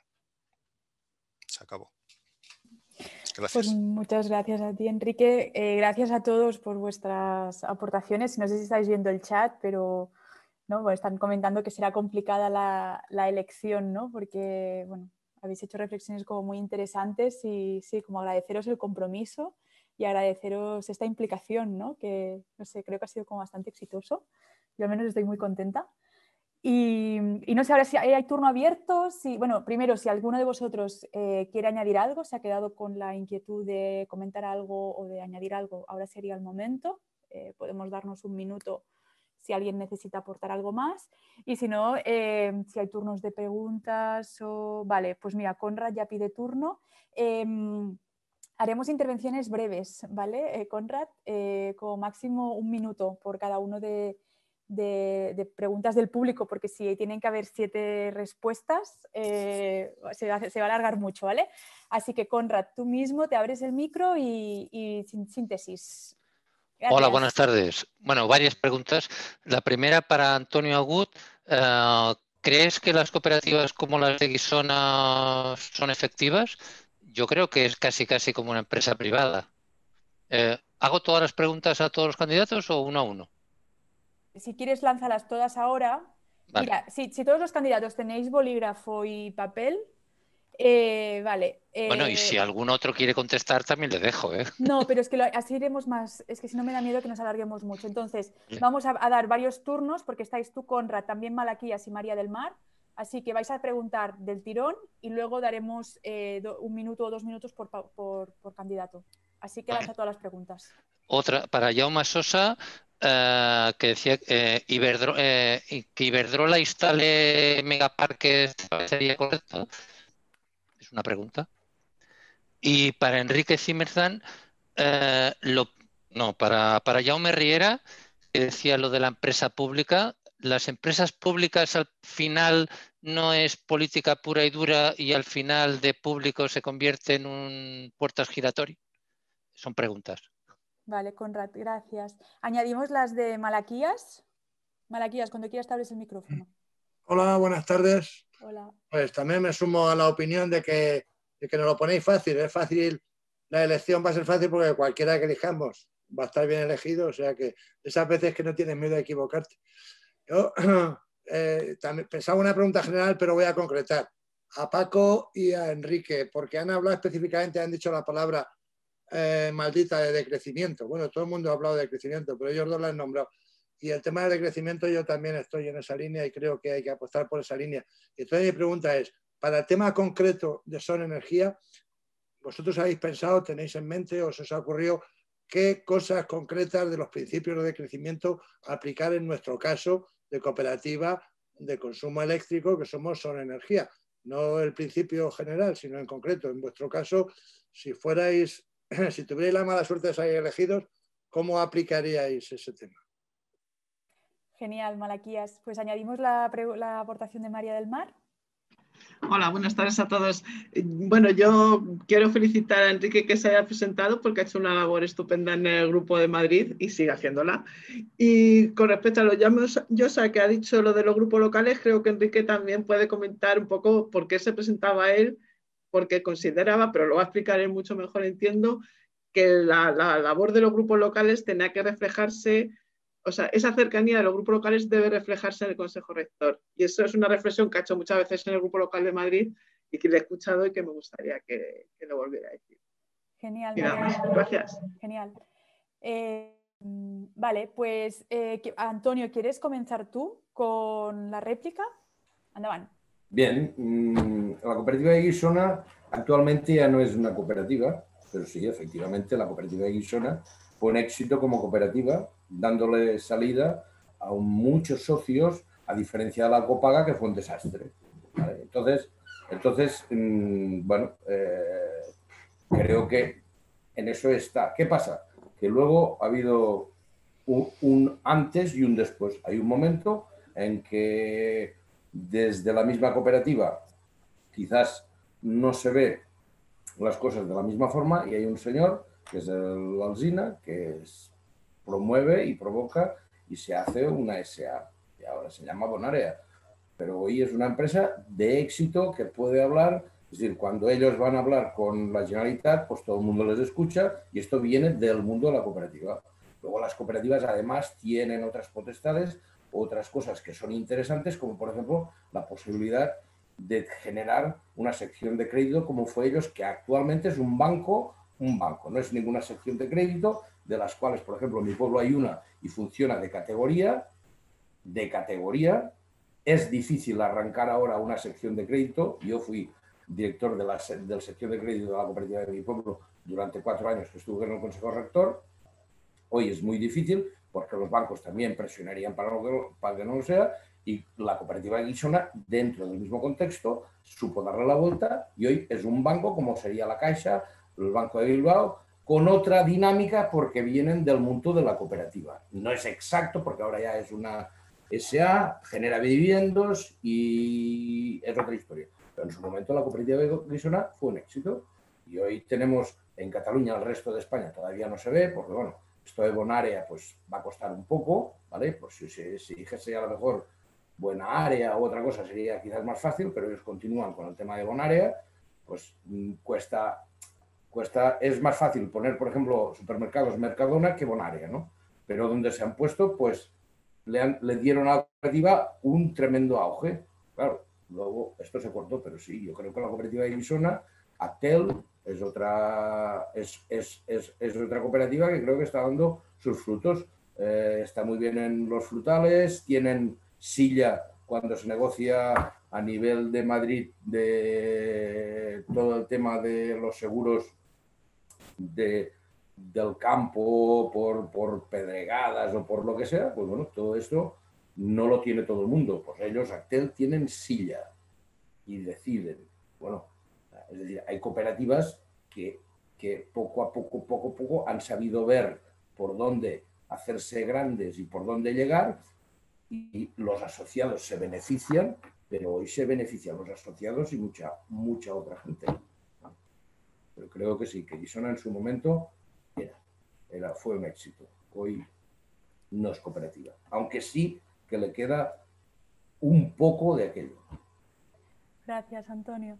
Se acabó. Gracias. Pues muchas gracias a ti, Enrique. Gracias a todos por vuestras aportaciones. No sé si estáis viendo el chat, pero ¿no? Bueno, están comentando que será complicada la elección, ¿no? Porque bueno, habéis hecho reflexiones como muy interesantes y sí, como agradeceros el compromiso y agradeceros esta implicación, ¿no? Que no sé, creo que ha sido como bastante exitoso. Yo al menos estoy muy contenta. Y no sé ahora si hay turno abierto. Bueno, primero, si alguno de vosotros quiere añadir algo, se ha quedado con la inquietud de comentar algo o de añadir algo, ahora sería el momento. Podemos darnos un minuto si alguien necesita aportar algo más. Y si no, si hay turnos de preguntas o... Vale, pues mira, Conrad ya pide turno. Haremos intervenciones breves, ¿vale, Conrad? Como máximo 1 minuto por cada uno de preguntas del público, porque si tienen que haber 7 respuestas, se va a alargar mucho, ¿vale? Así que, Conrad, tú mismo te abres el micro y síntesis. Gracias. Hola, buenas tardes. Bueno, varias preguntas. La primera para Antonio Agut. ¿Crees que las cooperativas como las de Guissona son efectivas? Yo creo que es casi como una empresa privada. ¿Hago todas las preguntas a todos los candidatos o uno a uno? Si quieres, lánzalas todas ahora. Vale. Mira, si todos los candidatos tenéis bolígrafo y papel, vale. Bueno, y si algún otro quiere contestar, también le dejo, ¿eh? No, pero es que así iremos más. Es que si no me da miedo que nos alarguemos mucho. Entonces, vamos a dar varios turnos, porque estáis tú, Conrad, también Malaquías y María del Mar. Así que vais a preguntar del tirón y luego daremos 1 minuto o 2 minutos por candidato. Así que lanza todas las preguntas. Otra para Jaume Sosa, que decía que Iberdrola instale megaparques, ¿te parecería correcto? Es una pregunta. Y para Enrique Zimmerman, para Jaume Riera, que decía lo de la empresa pública, las empresas públicas al final no es política pura y dura y al final de público se convierte en un puertas giratorio. Son preguntas. Vale, Conrad, gracias. Añadimos las de Malaquías. Malaquías, cuando quieras te abres el micrófono. Hola, buenas tardes. Hola. Pues también me sumo a la opinión de que nos lo ponéis fácil. Es fácil, la elección va a ser fácil porque cualquiera que elijamos va a estar bien elegido. O sea que esas veces que no tienes miedo de equivocarte. Yo también pensaba una pregunta general, pero voy a concretar. A Paco y a Enrique, porque han hablado específicamente, han dicho la palabra maldita de decrecimiento. Bueno, todo el mundo ha hablado de decrecimiento, pero ellos dos la han nombrado. Y el tema del decrecimiento yo también estoy en esa línea y creo que hay que apostar por esa línea. Entonces mi pregunta es, para el tema concreto de Son Energía, ¿vosotros habéis pensado, tenéis en mente o os ha ocurrido qué cosas concretas de los principios de decrecimiento aplicar en nuestro caso de cooperativa de consumo eléctrico que somos Son Energía? No el principio general, sino en concreto. En vuestro caso, si tuvierais la mala suerte de salir elegidos, ¿cómo aplicaríais ese tema? Genial, Malaquías. Pues añadimos la aportación de María del Mar. Hola, buenas tardes a todos. Bueno, yo quiero felicitar a Enrique que se haya presentado porque ha hecho una labor estupenda en el Grupo de Madrid y sigue haciéndola. Y con respecto a lo Llosa que ha dicho lo de los grupos locales, creo que Enrique también puede comentar un poco por qué se presentaba él, porque consideraba, pero lo va a explicar él mucho mejor, entiendo, que la labor de los grupos locales tenía que reflejarse. O sea, esa cercanía de los grupos locales debe reflejarse en el Consejo Rector. Y eso es una reflexión que ha hecho muchas veces en el Grupo Local de Madrid y que le he escuchado y que me gustaría que lo volviera a decir. Genial. Gracias. Genial. Vale, pues Antonio, ¿quieres comenzar tú con la réplica? Anda, van. Bien, la cooperativa de Guissona actualmente ya no es una cooperativa, pero sí, efectivamente, la cooperativa de Guissona fue un éxito como cooperativa, dándole salida muchos socios, a diferencia de la Copaga, que fue un desastre. ¿Vale? Entonces bueno, creo que en eso está. ¿Qué pasa? Que luego ha habido un antes y un después. Hay un momento en que desde la misma cooperativa quizás no se ve las cosas de la misma forma y hay un señor, que es el Alsina, que promueve y provoca y se hace una SA, y ahora se llama Bonarea. Pero hoy es una empresa de éxito que puede hablar, es decir, cuando ellos van a hablar con la Generalitat, pues todo el mundo les escucha y esto viene del mundo de la cooperativa. Luego las cooperativas además tienen otras potestades, otras cosas que son interesantes, como por ejemplo la posibilidad de generar una sección de crédito como fue ellos, que actualmente es un banco, no es ninguna sección de crédito, de las cuales, por ejemplo, en mi pueblo hay una y funciona de categoría. Es difícil arrancar ahora una sección de crédito. Yo fui director de la sección de crédito de la cooperativa de mi pueblo durante 4 años que estuve en el Consejo Rector. Hoy es muy difícil porque los bancos también presionarían para que no lo sea, y la cooperativa de Guissona, dentro del mismo contexto, supo darle la vuelta y hoy es un banco como sería la Caixa, el Banco de Bilbao, con otra dinámica porque vienen del mundo de la cooperativa. No es exacto porque ahora ya es una SA, genera dividendos y es otra historia. Pero en su momento la cooperativa de Guissona fue un éxito y hoy tenemos en Cataluña, el resto de España todavía no se ve porque, bueno, esto de Bonarea pues va a costar un poco, ¿vale? Pues si dijese a lo mejor Buena Área u otra cosa sería quizás más fácil, pero ellos continúan con el tema de Bonarea, pues cuesta, es más fácil poner, por ejemplo, supermercados Mercadona que Bonarea, ¿no? Pero donde se han puesto, pues le dieron a la cooperativa un tremendo auge. Claro, luego esto se cortó, pero sí, yo creo que la cooperativa de Guissona, Actel, es otra cooperativa que creo que está dando sus frutos. Está muy bien en los frutales, tienen silla cuando se negocia a nivel de Madrid de todo el tema de los seguros del campo por pedregadas o por lo que sea. Pues bueno, todo esto no lo tiene todo el mundo. Pues ellos, Actel, tienen silla y deciden. Bueno, es decir, hay cooperativas que poco a poco han sabido ver por dónde hacerse grandes y por dónde llegar, y los asociados se benefician, pero hoy se benefician los asociados y mucha otra gente. Pero creo que sí, que Guissona en su momento fue un éxito. Hoy no es cooperativa, aunque sí que le queda un poco de aquello. Gracias, Antonio.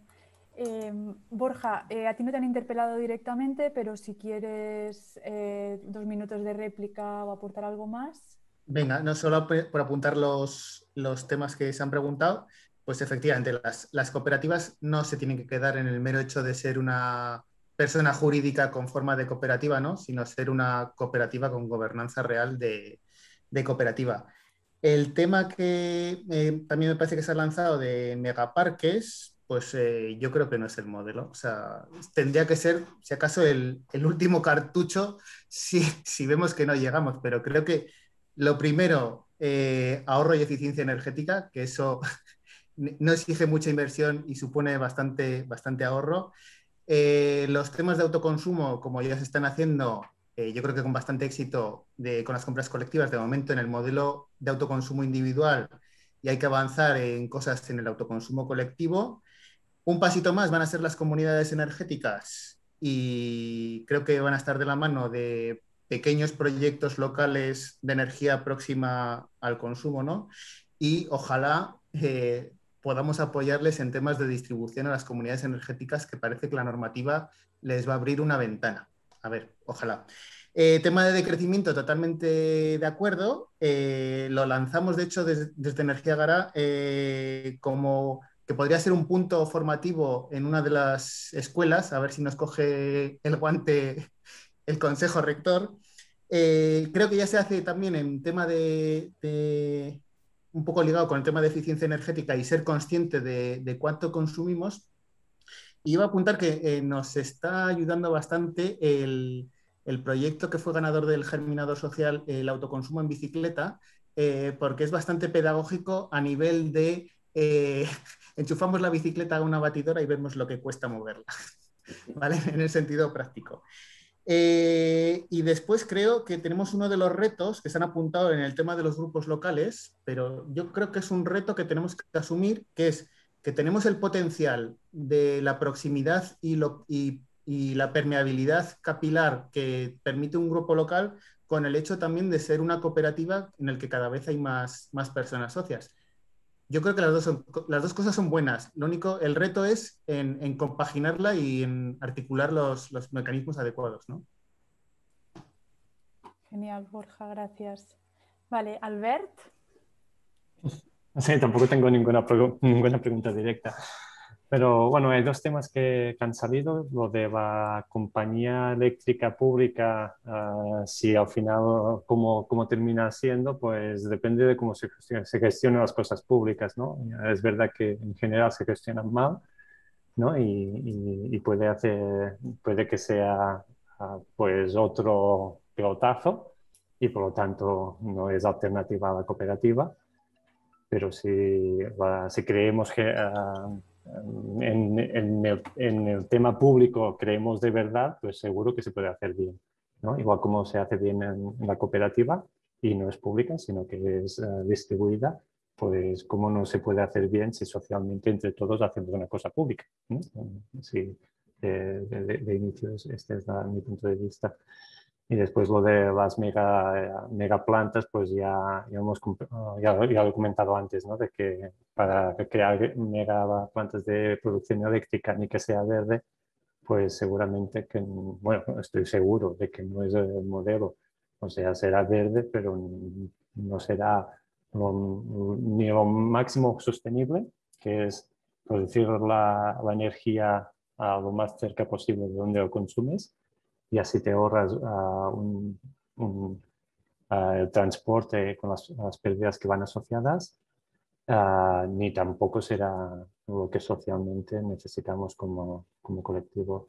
Borja, a ti no te han interpelado directamente, pero si quieres 2 minutos de réplica o aportar algo más. Venga, no solo por apuntar los temas que se han preguntado, pues efectivamente las cooperativas no se tienen que quedar en el mero hecho de ser una persona jurídica con forma de cooperativa, ¿no? Sino ser una cooperativa con gobernanza real de cooperativa. El tema que también me parece que se ha lanzado de megaparques, pues yo creo que no es el modelo. O sea, tendría que ser, si acaso, el último cartucho si vemos que no llegamos. Pero creo que lo primero, ahorro y eficiencia energética, que eso no exige mucha inversión y supone bastante ahorro. Los temas de autoconsumo, como ya se están haciendo, yo creo que con bastante éxito con las compras colectivas, de momento en el modelo de autoconsumo individual, y hay que avanzar en cosas en el autoconsumo colectivo. Un pasito más van a ser las comunidades energéticas y creo que van a estar de la mano de pequeños proyectos locales de energía próxima al consumo, ¿no? Y ojalá podamos apoyarles en temas de distribución a las comunidades energéticas, que parece que la normativa les va a abrir una ventana. A ver, ojalá. Tema de decrecimiento, totalmente de acuerdo. Lo lanzamos, de hecho, desde Energía Gara como que podría ser un punto formativo en una de las escuelas, a ver si nos coge el guante el Consejo Rector. Creo que ya se hace también en tema de un poco ligado con el tema de eficiencia energética y ser consciente de cuánto consumimos. Y iba a apuntar que nos está ayudando bastante el proyecto que fue ganador del Germinador Social, el autoconsumo en bicicleta, porque es bastante pedagógico a nivel de enchufamos la bicicleta a una batidora y vemos lo que cuesta moverla, ¿vale? En el sentido práctico. Y después creo que tenemos uno de los retos que se han apuntado en el tema de los grupos locales, pero yo creo que es un reto que tenemos que asumir, que es que tenemos el potencial de la proximidad y la permeabilidad capilar que permite un grupo local, con el hecho también de ser una cooperativa en el que cada vez hay más personas socias. Yo creo que las dos cosas son buenas. Lo único, el reto es en compaginarla y en articular los mecanismos adecuados, ¿no? Genial, Borja, gracias. Vale, Albert. Sí, tampoco tengo ninguna pregunta directa. Pero bueno, hay dos temas que han salido. Lo de la compañía eléctrica pública, si al final cómo termina siendo, pues depende de cómo se gestionan las cosas públicas, ¿no? Es verdad que en general se gestionan mal, ¿no? Y puede que sea pues otro pelotazo y por lo tanto no es alternativa a la cooperativa. Pero si creemos que en el tema público creemos de verdad, pues seguro que se puede hacer bien, ¿no? Igual como se hace bien en la cooperativa y no es pública, sino que es distribuida, pues cómo no se puede hacer bien si socialmente entre todos hacemos una cosa pública, ¿no? Sí, de inicio este es mi punto de vista. Y después lo de las megaplantas, pues ya lo he comentado antes, ¿no? De que para crear megaplantas de producción eléctrica ni que sea verde, pues seguramente que, bueno, estoy seguro de que no es el modelo. O sea, será verde, pero no será ni lo máximo sostenible, que es producir la energía a lo más cerca posible de donde lo consumes, y así te ahorras el transporte con las pérdidas que van asociadas, ni tampoco será lo que socialmente necesitamos como colectivo.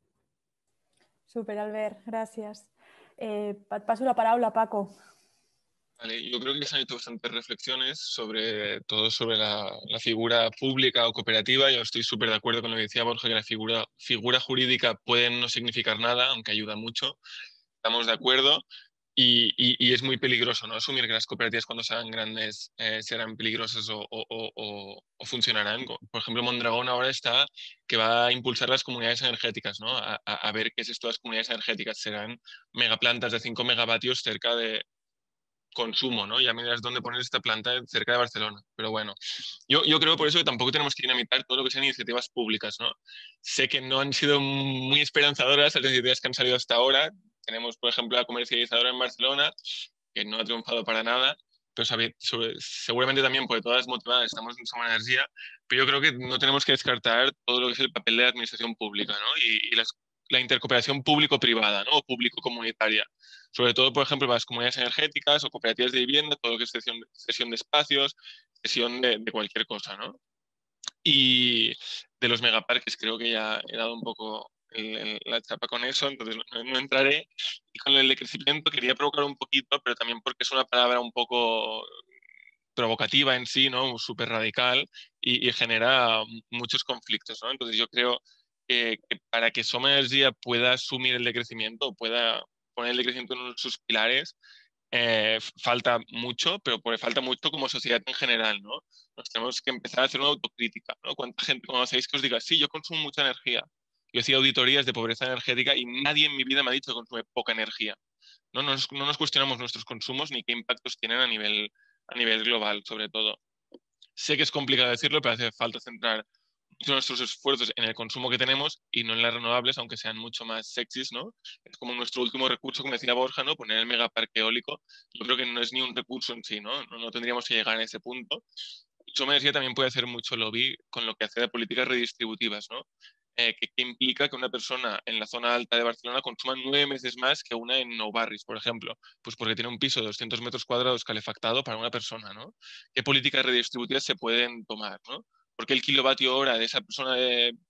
Súper, Albert, gracias. Paso la palabra a Paco. Vale, yo creo que se han hecho bastantes reflexiones sobre la figura pública o cooperativa. Yo estoy súper de acuerdo con lo que decía Borja, que la figura jurídica puede no significar nada, aunque ayuda mucho. Estamos de acuerdo. Y es muy peligroso, ¿no? Asumir que las cooperativas cuando sean grandes serán peligrosas o funcionarán. Por ejemplo, Mondragón ahora está que va a impulsar las comunidades energéticas, ¿no? A ver qué es esto de las comunidades energéticas. Serán megaplantas de 5 megavatios cerca de consumo, ¿no? Ya miras dónde poner esta planta cerca de Barcelona. Pero bueno, yo creo por eso que tampoco tenemos que dinamitar todo lo que sean iniciativas públicas, ¿no? Sé que no han sido muy esperanzadoras las iniciativas que han salido hasta ahora. Tenemos, por ejemplo, la comercializadora en Barcelona, que no ha triunfado para nada, pero seguramente también por todas motivadas estamos en Soma Energía, pero yo creo que no tenemos que descartar todo lo que es el papel de la administración pública, ¿no? Y la intercooperación público-privada, ¿no? O público-comunitaria. Sobre todo, por ejemplo, las comunidades energéticas o cooperativas de vivienda, todo lo que es cesión de espacios, cesión de cualquier cosa, ¿no? Y de los megaparques creo que ya he dado un poco la chapa con eso, entonces no entraré. Y con el decrecimiento quería provocar un poquito, pero también porque es una palabra un poco provocativa en sí, ¿no? Súper radical y genera muchos conflictos, ¿no? Entonces yo creo que para que Soma Energía pueda asumir el decrecimiento, pueda poner el decrecimiento en sus pilares, falta mucho, pero falta mucho como sociedad en general, ¿no? Nos tenemos que empezar a hacer una autocrítica, ¿no? ¿Cuánta gente conocéis que os diga, sí, yo consumo mucha energía? Yo he sido auditorías de pobreza energética y nadie en mi vida me ha dicho que consume poca energía. No nos cuestionamos nuestros consumos ni qué impactos tienen a nivel global, sobre todo. Sé que es complicado decirlo, pero hace falta centrar nuestros esfuerzos en el consumo que tenemos y no en las renovables, aunque sean mucho más sexys, ¿no? Es como nuestro último recurso, como decía Borja, ¿no? Poner el megaparque eólico. Yo creo que no es ni un recurso en sí, ¿no? No tendríamos que llegar a ese punto. Soma Energía también puede hacer mucho lobby con lo que hace de políticas redistributivas, ¿no? Que implica que una persona en la zona alta de Barcelona consuma 9 veces más que una en Nou Barris, por ejemplo, pues porque tiene un piso de 200 metros cuadrados calefactado para una persona, ¿no? ¿Qué políticas redistributivas se pueden tomar, ¿no? Porque el kilovatio hora de esa persona de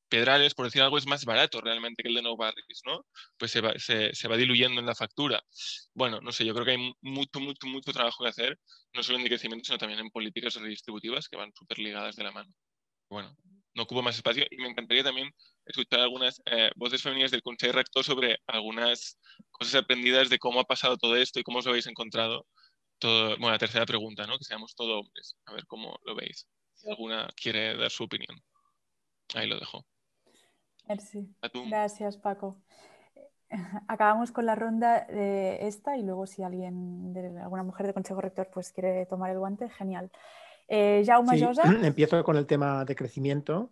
Pedrales, por decir algo, es más barato realmente que el de Nou Barris, ¿no? Pues se va diluyendo en la factura. Bueno, no sé, yo creo que hay mucho trabajo que hacer, no solo en crecimiento, sino también en políticas redistributivas que van súper ligadas de la mano. Bueno, no ocupo más espacio y me encantaría también escuchar algunas voces femeninas del Consell Rector sobre algunas cosas aprendidas de cómo ha pasado todo esto y cómo os lo habéis encontrado. Todo, bueno, la tercera pregunta, ¿no? Que seamos todos hombres. A ver cómo lo veis. Si alguna quiere dar su opinión. Ahí lo dejo. Merci. Gracias, Paco. Acabamos con la ronda de esta y luego si alguna mujer del Consejo Rector pues quiere tomar el guante, genial. Jaume Josa. Empiezo con el tema de crecimiento.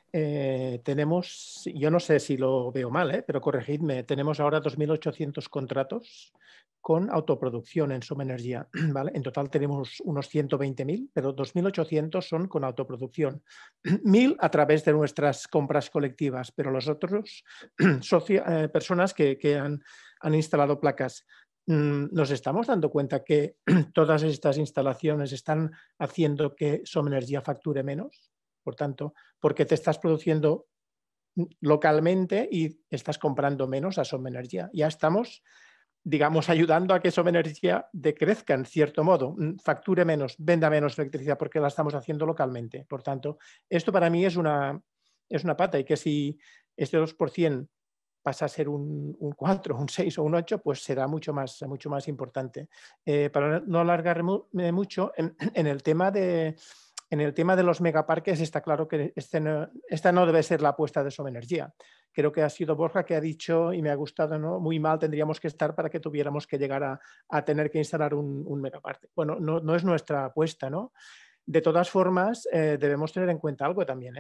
Tenemos, yo no sé si lo veo mal, pero corregidme, tenemos ahora 2.800 contratos con autoproducción en Som Energia, ¿vale? En total tenemos unos 120.000, pero 2.800 son con autoproducción. 1.000 a través de nuestras compras colectivas, pero los otros personas que han instalado placas. Nos estamos dando cuenta que todas estas instalaciones están haciendo que Som Energia facture menos, por tanto, porque te estás produciendo localmente y estás comprando menos a Som Energia. Ya estamos, digamos, ayudando a que Som Energia decrezca en cierto modo, facture menos, venda menos electricidad porque la estamos haciendo localmente. Por tanto, esto para mí es una pata y que si este 2% pasa a ser un 4, un 6 o un 8, pues será mucho más importante. Para no alargarme mucho, en el tema de los megaparques está claro que esta no debe ser la apuesta de Som Energia. Creo que ha sido Borja que ha dicho, y me ha gustado, ¿no? Muy mal tendríamos que estar para que tuviéramos que llegar a tener que instalar un megaparque. Bueno, no es nuestra apuesta, ¿no? De todas formas, debemos tener en cuenta algo también,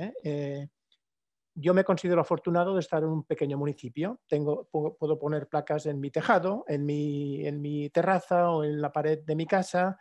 yo me considero afortunado de estar en un pequeño municipio. Puedo poner placas en mi tejado, en mi terraza o en la pared de mi casa,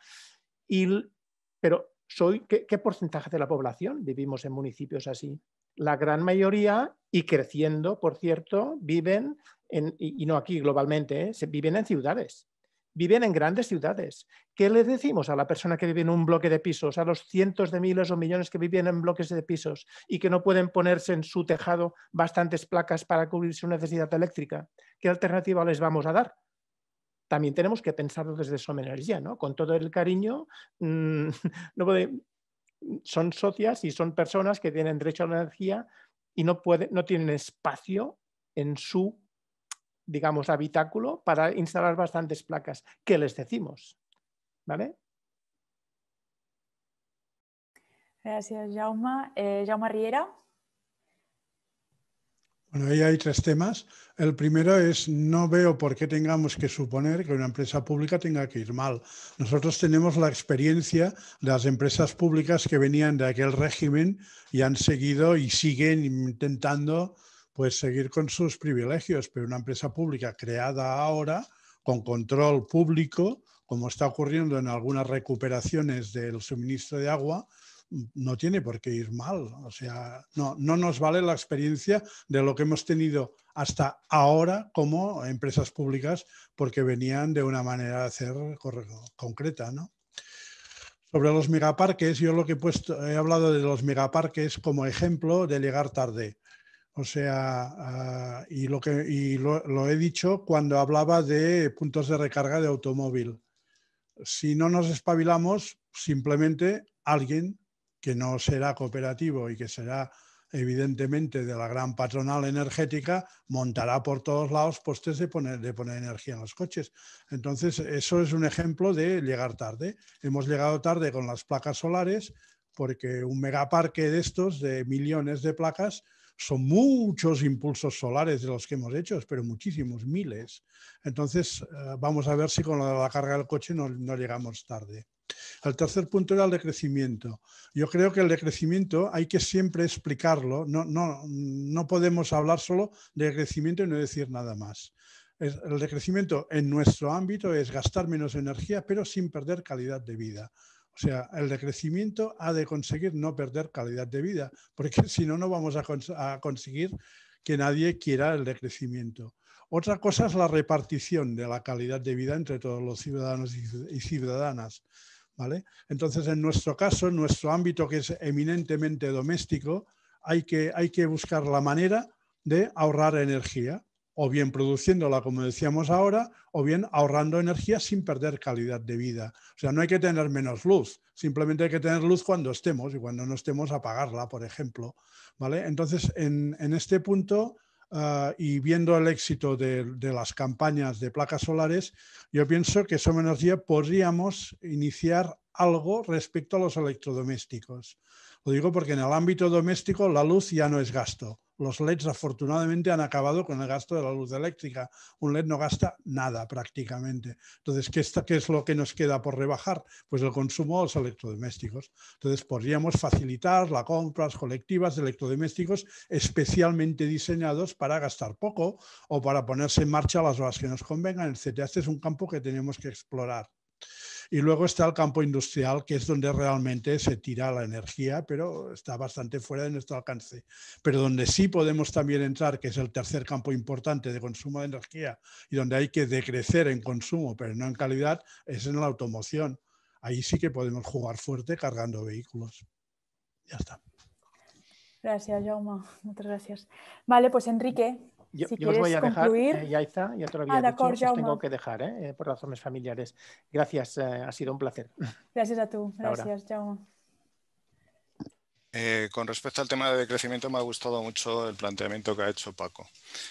pero ¿qué porcentaje de la población vivimos en municipios así? La gran mayoría, y creciendo, por cierto, viven, y no aquí globalmente, viven en ciudades. Viven en grandes ciudades. ¿Qué le decimos a la persona que vive en un bloque de pisos, a los cientos de miles o millones que viven en bloques de pisos y que no pueden ponerse en su tejado bastantes placas para cubrir su necesidad eléctrica? ¿Qué alternativa les vamos a dar? También tenemos que pensarlo desde Som Energia, ¿no? Con todo el cariño, son socias y son personas que tienen derecho a la energía y no tienen espacio en su, digamos, habitáculo para instalar bastantes placas. ¿Qué les decimos? ¿Vale? Gracias, Jaume. Jaume Riera. Bueno, ahí hay tres temas. El primero es, no veo por qué tengamos que suponer que una empresa pública tenga que ir mal. Nosotros tenemos la experiencia de las empresas públicas que venían de aquel régimen y han seguido y siguen intentando pues seguir con sus privilegios, pero una empresa pública creada ahora con control público, como está ocurriendo en algunas recuperaciones del suministro de agua, no tiene por qué ir mal. O sea, no nos vale la experiencia de lo que hemos tenido hasta ahora como empresas públicas porque venían de una manera de hacer concreta, ¿no? Sobre los megaparques, yo lo que he hablado de los megaparques como ejemplo de llegar tarde. O sea, lo he dicho cuando hablaba de puntos de recarga de automóvil. Si no nos espabilamos, simplemente alguien que no será cooperativo y que será evidentemente de la gran patronal energética, montará por todos lados postes de poner energía en los coches. Entonces, eso es un ejemplo de llegar tarde. Hemos llegado tarde con las placas solares porque un megaparque de estos, de millones de placas, son muchos impulsos solares de los que hemos hecho, pero muchísimos, miles. Entonces, vamos a ver si con la carga del coche no llegamos tarde. El tercer punto era el decrecimiento. Yo creo que el decrecimiento hay que siempre explicarlo. No podemos hablar solo de decrecimiento y no decir nada más. El decrecimiento en nuestro ámbito es gastar menos energía, pero sin perder calidad de vida. O sea, el decrecimiento ha de conseguir no perder calidad de vida, porque si no, no vamos a conseguir que nadie quiera el decrecimiento. Otra cosa es la repartición de la calidad de vida entre todos los ciudadanos y ciudadanas, ¿vale? Entonces, en nuestro caso, en nuestro ámbito que es eminentemente doméstico, hay que buscar la manera de ahorrar energía, o bien produciéndola, como decíamos ahora, o bien ahorrando energía sin perder calidad de vida. O sea, no hay que tener menos luz, simplemente hay que tener luz cuando estemos, y cuando no estemos apagarla, por ejemplo, ¿vale? Entonces, en este punto, y viendo el éxito de las campañas de placas solares, yo pienso que Som Energia podríamos iniciar algo respecto a los electrodomésticos. Lo digo porque en el ámbito doméstico la luz ya no es gasto. Los LEDs afortunadamente han acabado con el gasto de la luz eléctrica. Un LED no gasta nada prácticamente. Entonces, ¿qué es lo que nos queda por rebajar? Pues el consumo de los electrodomésticos. Entonces, podríamos facilitar las compras colectivas de electrodomésticos especialmente diseñados para gastar poco o para ponerse en marcha a las horas que nos convengan, etc. Este es un campo que tenemos que explorar. Y luego está el campo industrial, que es donde realmente se tira la energía, pero está bastante fuera de nuestro alcance. Pero donde sí podemos también entrar, que es el tercer campo importante de consumo de energía y donde hay que decrecer en consumo, pero no en calidad, es en la automoción. Ahí sí que podemos jugar fuerte cargando vehículos. Ya está. Gracias, Jaume. Muchas gracias. Vale, pues Enrique, yo si os quieres voy a concluir. dejar, Yaiza, ya te lo había dicho, d'acord, os Jaume. tengo que dejar por razones familiares. Gracias, ha sido un placer. Gracias a tú. Gracias, Jaume. Con respecto al tema de crecimiento, me ha gustado mucho el planteamiento que ha hecho Paco.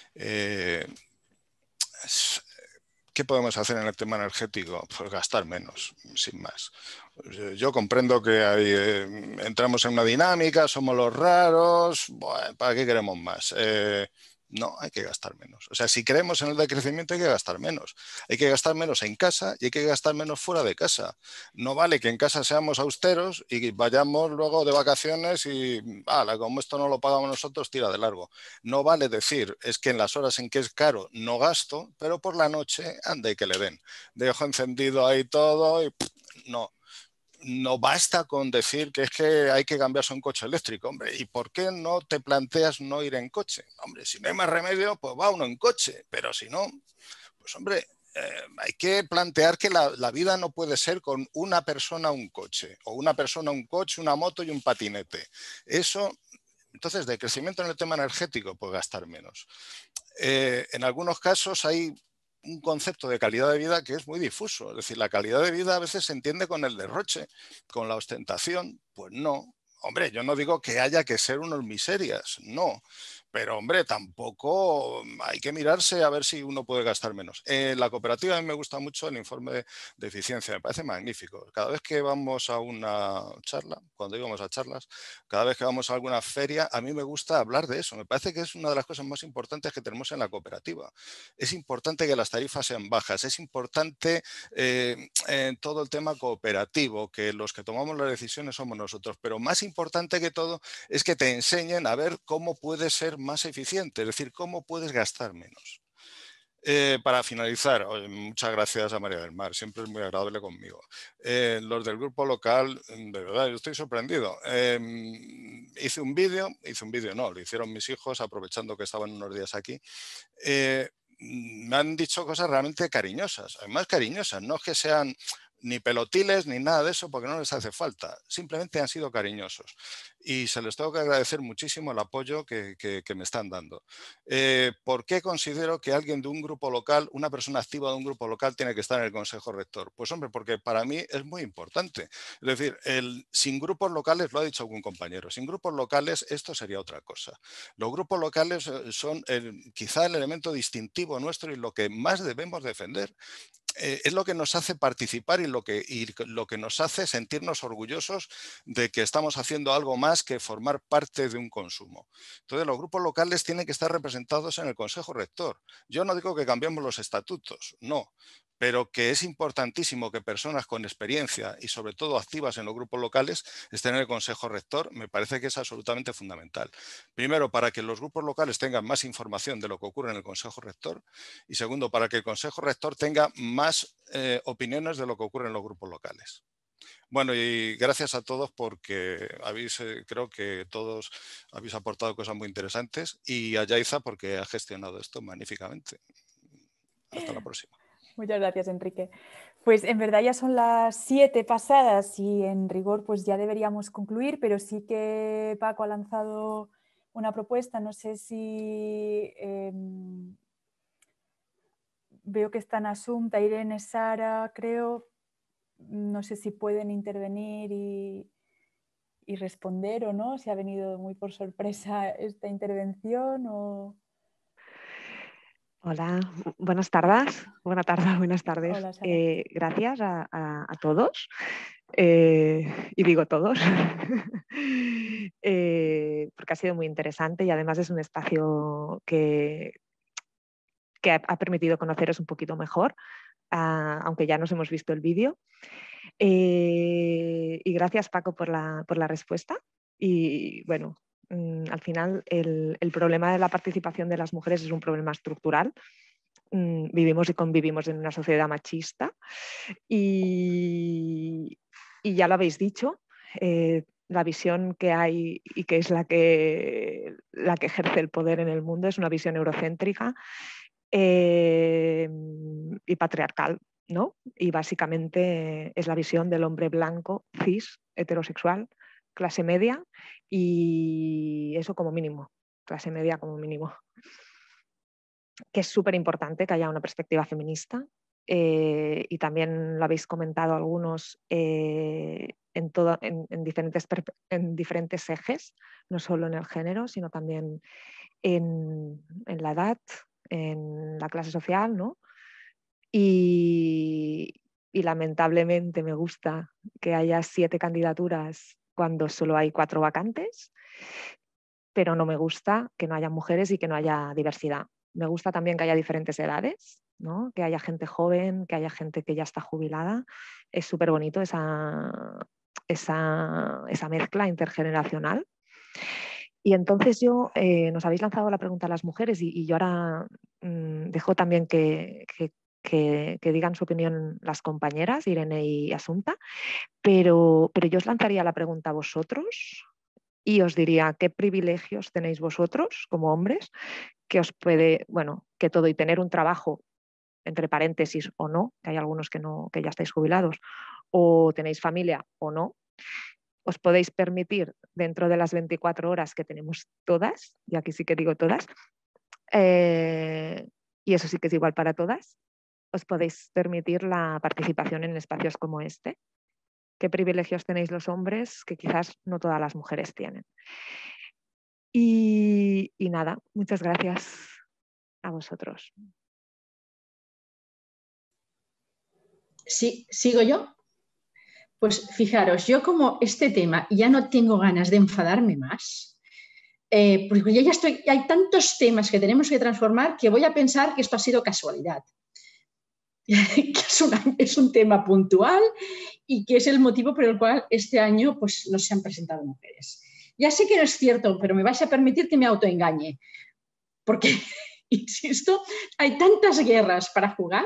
¿Qué podemos hacer en el tema energético? Pues gastar menos, sin más. Yo comprendo que entramos en una dinámica, somos los raros, bueno, ¿para qué queremos más? No, hay que gastar menos. O sea, si creemos en el decrecimiento hay que gastar menos. Hay que gastar menos en casa y hay que gastar menos fuera de casa. No vale que en casa seamos austeros y vayamos luego de vacaciones y, como esto no lo pagamos nosotros, tira de largo. No vale decir, es que en las horas en que es caro no gasto, pero por la noche ande y que le den. Dejo encendido ahí todo y no. No basta con decir que es que hay que cambiarse a un coche eléctrico, hombre. ¿Y por qué no te planteas no ir en coche? Hombre, si no hay más remedio, pues va uno en coche. Pero si no, pues hombre, hay que plantear que la vida no puede ser con una persona un coche, o una persona un coche, una moto y un patinete. Eso, entonces, de crecimiento en el tema energético, pues gastar menos. En algunos casos hay un concepto de calidad de vida que es muy difuso. Es decir, la calidad de vida a veces se entiende con el derroche, con la ostentación. Pues no. Hombre, yo no digo que haya que ser unos miserias, no. Pero, hombre, tampoco hay que mirarse a ver si uno puede gastar menos. En la cooperativa a mí me gusta mucho el informe de eficiencia, me parece magnífico. Cada vez que vamos a una charla, cuando íbamos a charlas, cada vez que vamos a alguna feria, a mí me gusta hablar de eso. Me parece que es una de las cosas más importantes que tenemos en la cooperativa. Es importante que las tarifas sean bajas, es importante en todo el tema cooperativo, que los que tomamos las decisiones somos nosotros, pero más importante que todo es que te enseñen a ver cómo puedes ser más eficiente, es decir, cómo puedes gastar menos. Para finalizar, muchas gracias a María del Mar, siempre es muy agradable conmigo. Los del grupo local, de verdad, yo estoy sorprendido. Hice un vídeo, no, lo hicieron mis hijos aprovechando que estaban unos días aquí. Me han dicho cosas realmente cariñosas, además cariñosas, no es que sean ni pelotiles ni nada de eso porque no les hace falta, simplemente han sido cariñosos y se les tengo que agradecer muchísimo el apoyo que me están dando. ¿Por qué considero que alguien de un grupo local, una persona activa de un grupo local tiene que estar en el Consejo Rector? Pues hombre, porque para mí es muy importante. Es decir, sin grupos locales, lo ha dicho algún compañero, sin grupos locales esto sería otra cosa. Los grupos locales son quizá el elemento distintivo nuestro y lo que más debemos defender. Es lo que nos hace participar y lo que nos hace sentirnos orgullosos de que estamos haciendo algo más que formar parte de un consumo. Entonces, los grupos locales tienen que estar representados en el Consejo Rector. Yo no digo que cambiemos los estatutos, no, pero que es importantísimo que personas con experiencia y sobre todo activas en los grupos locales estén en el Consejo Rector, me parece que es absolutamente fundamental. Primero, para que los grupos locales tengan más información de lo que ocurre en el Consejo Rector y segundo, para que el Consejo Rector tenga más opiniones de lo que ocurre en los grupos locales. Bueno, y gracias a todos porque creo que todos habéis aportado cosas muy interesantes y a Yaiza porque ha gestionado esto magníficamente. Hasta la próxima. Muchas gracias, Enrique. Pues en verdad ya son las 7 pasadas y en rigor pues ya deberíamos concluir, pero sí que Paco ha lanzado una propuesta. No sé si veo que están Asunta, Irene, Sara, creo. No sé si pueden intervenir y responder o no, si ha venido muy por sorpresa esta intervención o... Hola, buenas tardes. Buenas tardes. Hola, Sara. Gracias a todos. Y digo todos, porque ha sido muy interesante y además es un espacio que ha permitido conoceros un poquito mejor, aunque ya nos hemos visto el vídeo. Y gracias, Paco, por la respuesta. Y bueno, al final el problema de la participación de las mujeres es un problema estructural. Vivimos y convivimos en una sociedad machista y ya lo habéis dicho, la visión que hay y que es la que ejerce el poder en el mundo es una visión eurocéntrica y patriarcal, ¿no? Y básicamente es la visión del hombre blanco, cis, heterosexual, clase media, y eso como mínimo, clase media como mínimo. Que es súper importante que haya una perspectiva feminista y también lo habéis comentado algunos en diferentes ejes, no solo en el género, sino también en la edad, en la clase social, ¿no? Y lamentablemente me gusta que haya 7 candidaturas cuando solo hay 4 vacantes, pero no me gusta que no haya mujeres y que no haya diversidad. Me gusta también que haya diferentes edades, ¿no? Que haya gente joven, que haya gente que ya está jubilada. Es súper bonito esa mezcla intergeneracional. Y entonces nos habéis lanzado la pregunta a las mujeres y yo ahora dejo también que digan su opinión las compañeras, Irene y Asunta, pero yo os lanzaría la pregunta a vosotros y os diría qué privilegios tenéis vosotros como hombres que os puede, bueno, que todo y tener un trabajo, entre paréntesis o no, que hay algunos que ya estáis jubilados, o tenéis familia o no, os podéis permitir dentro de las 24 horas que tenemos todas, y aquí sí que digo todas, y eso sí que es igual para todas, os podéis permitir la participación en espacios como este. ¿Qué privilegios tenéis los hombres que quizás no todas las mujeres tienen? Y nada, muchas gracias a vosotros. Sí, ¿sigo yo? Pues fijaros, yo como este tema ya no tengo ganas de enfadarme más, porque yo ya hay tantos temas que tenemos que transformar que voy a pensar que esto ha sido casualidad. Que es un tema puntual y que es el motivo por el cual este año pues, no se han presentado mujeres. Ya sé que no es cierto, pero me vais a permitir que me autoengañe, porque, insisto, hay tantas guerras para jugar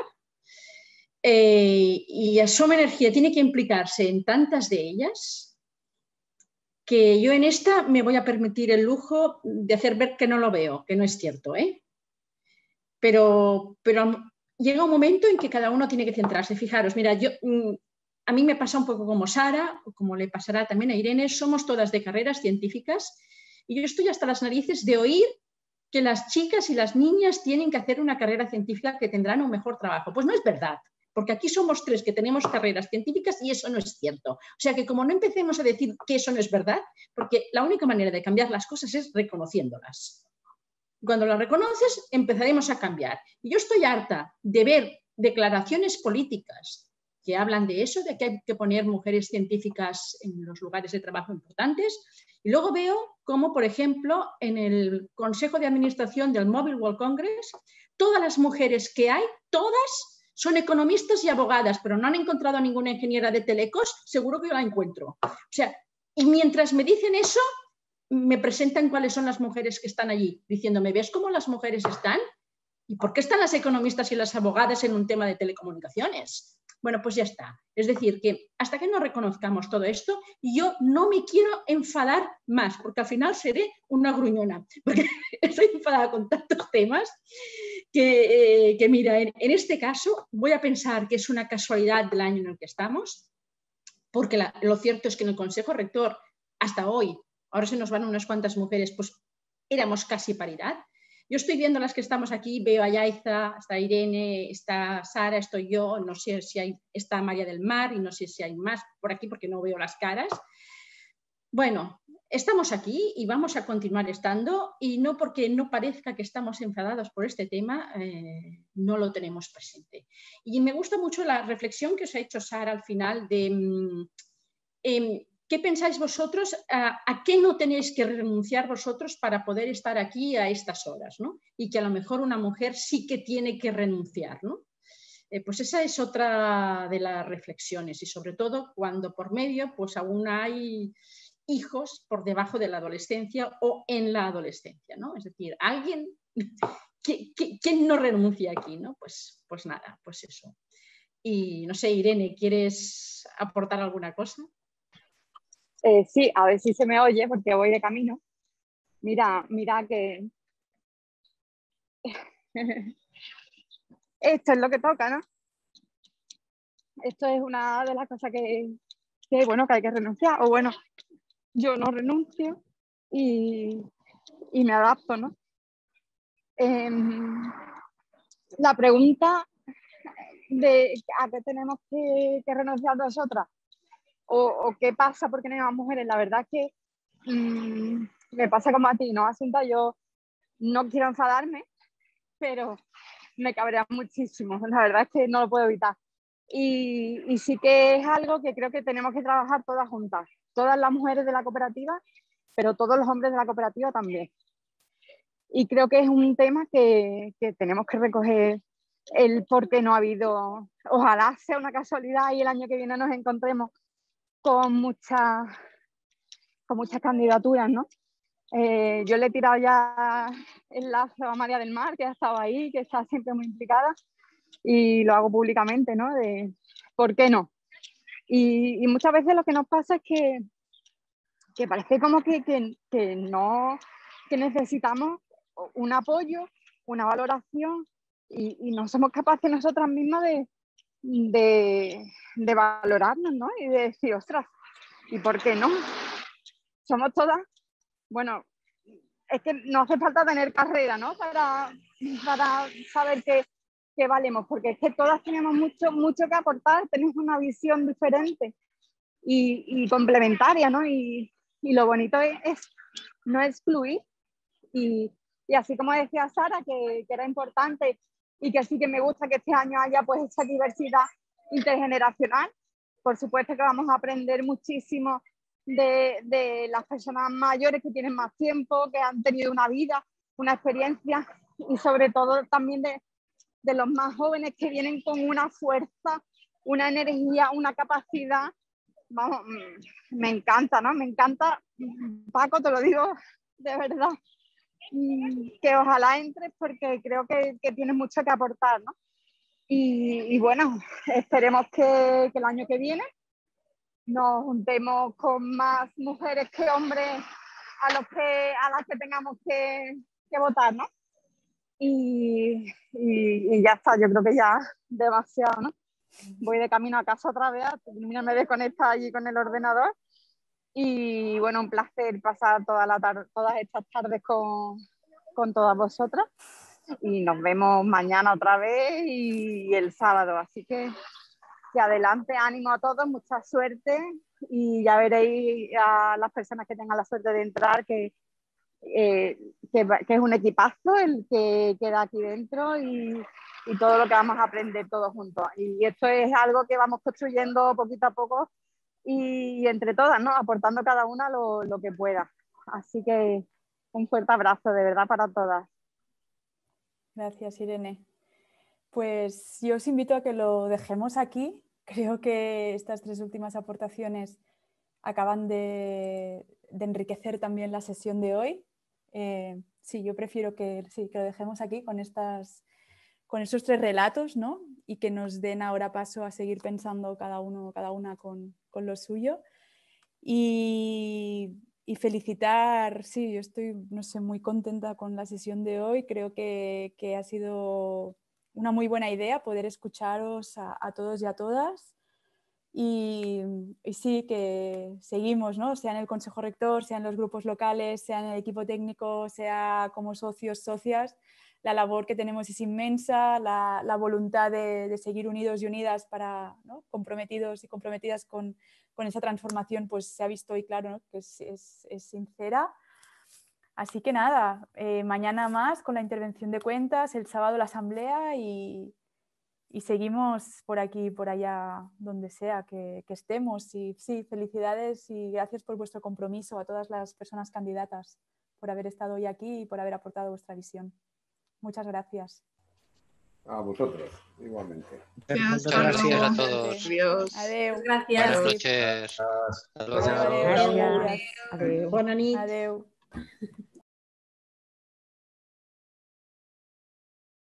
y Asoma Energía tiene que implicarse en tantas de ellas que yo en esta me voy a permitir el lujo de hacer ver que no lo veo, que no es cierto, ¿eh? Pero llega un momento en que cada uno tiene que centrarse. Fijaros, mira, a mí me pasa un poco como Sara, como le pasará también a Irene, somos todas de carreras científicas y yo estoy hasta las narices de oír que las chicas y las niñas tienen que hacer una carrera científica que tendrán un mejor trabajo. Pues no es verdad, porque aquí somos 3 que tenemos carreras científicas y eso no es cierto. O sea que como no empecemos a decir que eso no es verdad, porque la única manera de cambiar las cosas es reconociéndolas. Cuando las reconoces, empezaremos a cambiar. Y yo estoy harta de ver declaraciones políticas que hablan de eso, de que hay que poner mujeres científicas en los lugares de trabajo importantes. Y luego veo cómo, por ejemplo, en el Consejo de Administración del Mobile World Congress, todas las mujeres que hay, todas son economistas y abogadas, pero no han encontrado a ninguna ingeniera de telecos, seguro que yo la encuentro. O sea, y mientras me dicen eso, me presentan cuáles son las mujeres que están allí, diciéndome, ¿ves cómo las mujeres están? ¿Y por qué están las economistas y las abogadas en un tema de telecomunicaciones? Bueno, pues ya está. Es decir, que hasta que no reconozcamos todo esto, yo no me quiero enfadar más, porque al final seré una gruñona, porque estoy enfadada con tantos temas que mira, en este caso voy a pensar que es una casualidad del año en el que estamos, porque lo cierto es que en el Consejo Rector, hasta hoy, ahora se nos van unas cuantas mujeres, pues éramos casi paridad. Yo estoy viendo las que estamos aquí, veo a Yaiza, está Irene, está Sara, estoy yo, no sé si está María del Mar y no sé si hay más por aquí porque no veo las caras. Bueno, estamos aquí y vamos a continuar estando, y no porque no parezca que estamos enfadados por este tema, no lo tenemos presente. Y me gusta mucho la reflexión que os ha hecho Sara al final de ¿qué pensáis vosotros? ¿A qué no tenéis que renunciar vosotros para poder estar aquí a estas horas, ¿no? Y que a lo mejor una mujer sí que tiene que renunciar, ¿no? Pues esa es otra de las reflexiones, y sobre todo cuando por medio pues aún hay hijos por debajo de la adolescencia o en la adolescencia, ¿no? Es decir, alguien, ¿quién no renuncia aquí, ¿no? Pues nada, pues eso. Y no sé, Irene, ¿quieres aportar alguna cosa? Sí, a ver si se me oye porque voy de camino. Mira que esto es lo que toca, ¿no? Esto es una de las cosas que hay que renunciar. O bueno, yo no renuncio y me adapto, ¿no? La pregunta de a qué tenemos que renunciar nosotras o qué pasa porque no hay más mujeres, la verdad es que me pasa como a ti, ¿no, Asunta? Yo no quiero enfadarme, pero me cabrea muchísimo, la verdad es que no lo puedo evitar. Y sí que es algo que creo que tenemos que trabajar todas juntas, todas las mujeres de la cooperativa, pero todos los hombres de la cooperativa también. Y creo que es un tema que tenemos que recoger el por qué no ha habido, ojalá sea una casualidad y el año que viene nos encontremos con muchas candidaturas, ¿no? Yo le he tirado ya el lazo a María del Mar, que ha estado ahí, que está siempre muy implicada, y lo hago públicamente, ¿no? De ¿por qué no? Y muchas veces lo que nos pasa es que parece como que no, que necesitamos un apoyo, una valoración, y no somos capaces nosotras mismas de valorarnos, ¿no? Y de decir, ostras, ¿y por qué no? Somos todas, bueno, es que no hace falta tener carrera, ¿no? Para saber que valemos, porque es que todas tenemos mucho que aportar, tenemos una visión diferente y complementaria, ¿no? Y lo bonito es no excluir, y así como decía Sara, que era importante y que sí que me gusta que este año haya pues esa diversidad intergeneracional. Por supuesto que vamos a aprender muchísimo de las personas mayores que tienen más tiempo, que han tenido una vida, una experiencia, y sobre todo también de los más jóvenes que vienen con una fuerza, una energía, una capacidad. Vamos, me encanta, ¿no? Me encanta, Paco, te lo digo de verdad, que ojalá entres porque creo que tienes mucho que aportar, ¿no? Y bueno, esperemos que el año que viene nos juntemos con más mujeres que hombres a las que tengamos que votar, ¿no? Y ya está, yo creo que ya demasiado, ¿no? Voy de camino a casa otra vez, me desconecto allí con el ordenador, y bueno, un placer pasar todas estas tardes con todas vosotras, y nos vemos mañana otra vez y el sábado, así que adelante, ánimo a todos, mucha suerte, y ya veréis a las personas que tengan la suerte de entrar que es un equipazo el que queda aquí dentro, y todo lo que vamos a aprender todos juntos. Y esto es algo que vamos construyendo poquito a poco y entre todas, ¿no? Aportando cada una lo que pueda. Así que un fuerte abrazo, de verdad, para todas. Gracias, Irene. Pues yo os invito a que lo dejemos aquí. Creo que estas tres últimas aportaciones acaban de enriquecer también la sesión de hoy. Sí, yo prefiero que lo dejemos aquí con esos tres relatos, ¿no? Y que nos den ahora paso a seguir pensando cada una con lo suyo. Y felicitar, sí, yo estoy, no sé, muy contenta con la sesión de hoy. Creo que ha sido una muy buena idea poder escucharos a todos y a todas. Y sí, que seguimos, ¿no? Sea en el Consejo Rector, sea en los grupos locales, sea en el equipo técnico, sea como socios, socias. La labor que tenemos es inmensa, la voluntad de seguir unidos y unidas para, ¿no? Comprometidos y comprometidas con esa transformación, pues se ha visto hoy claro, ¿no? Que es sincera. Así que nada, mañana más con la intervención de cuentas, el sábado la asamblea y seguimos por aquí y por allá, donde sea que estemos. Y sí, felicidades y gracias por vuestro compromiso a todas las personas candidatas, por haber estado hoy aquí y por haber aportado vuestra visión. Muchas gracias. A vosotros, igualmente. Muchas gracias a todos. Adiós. Adeu. Gracias. Buenas noches. Hasta luego. Adeu. Adeu. Bona nit. Adeu.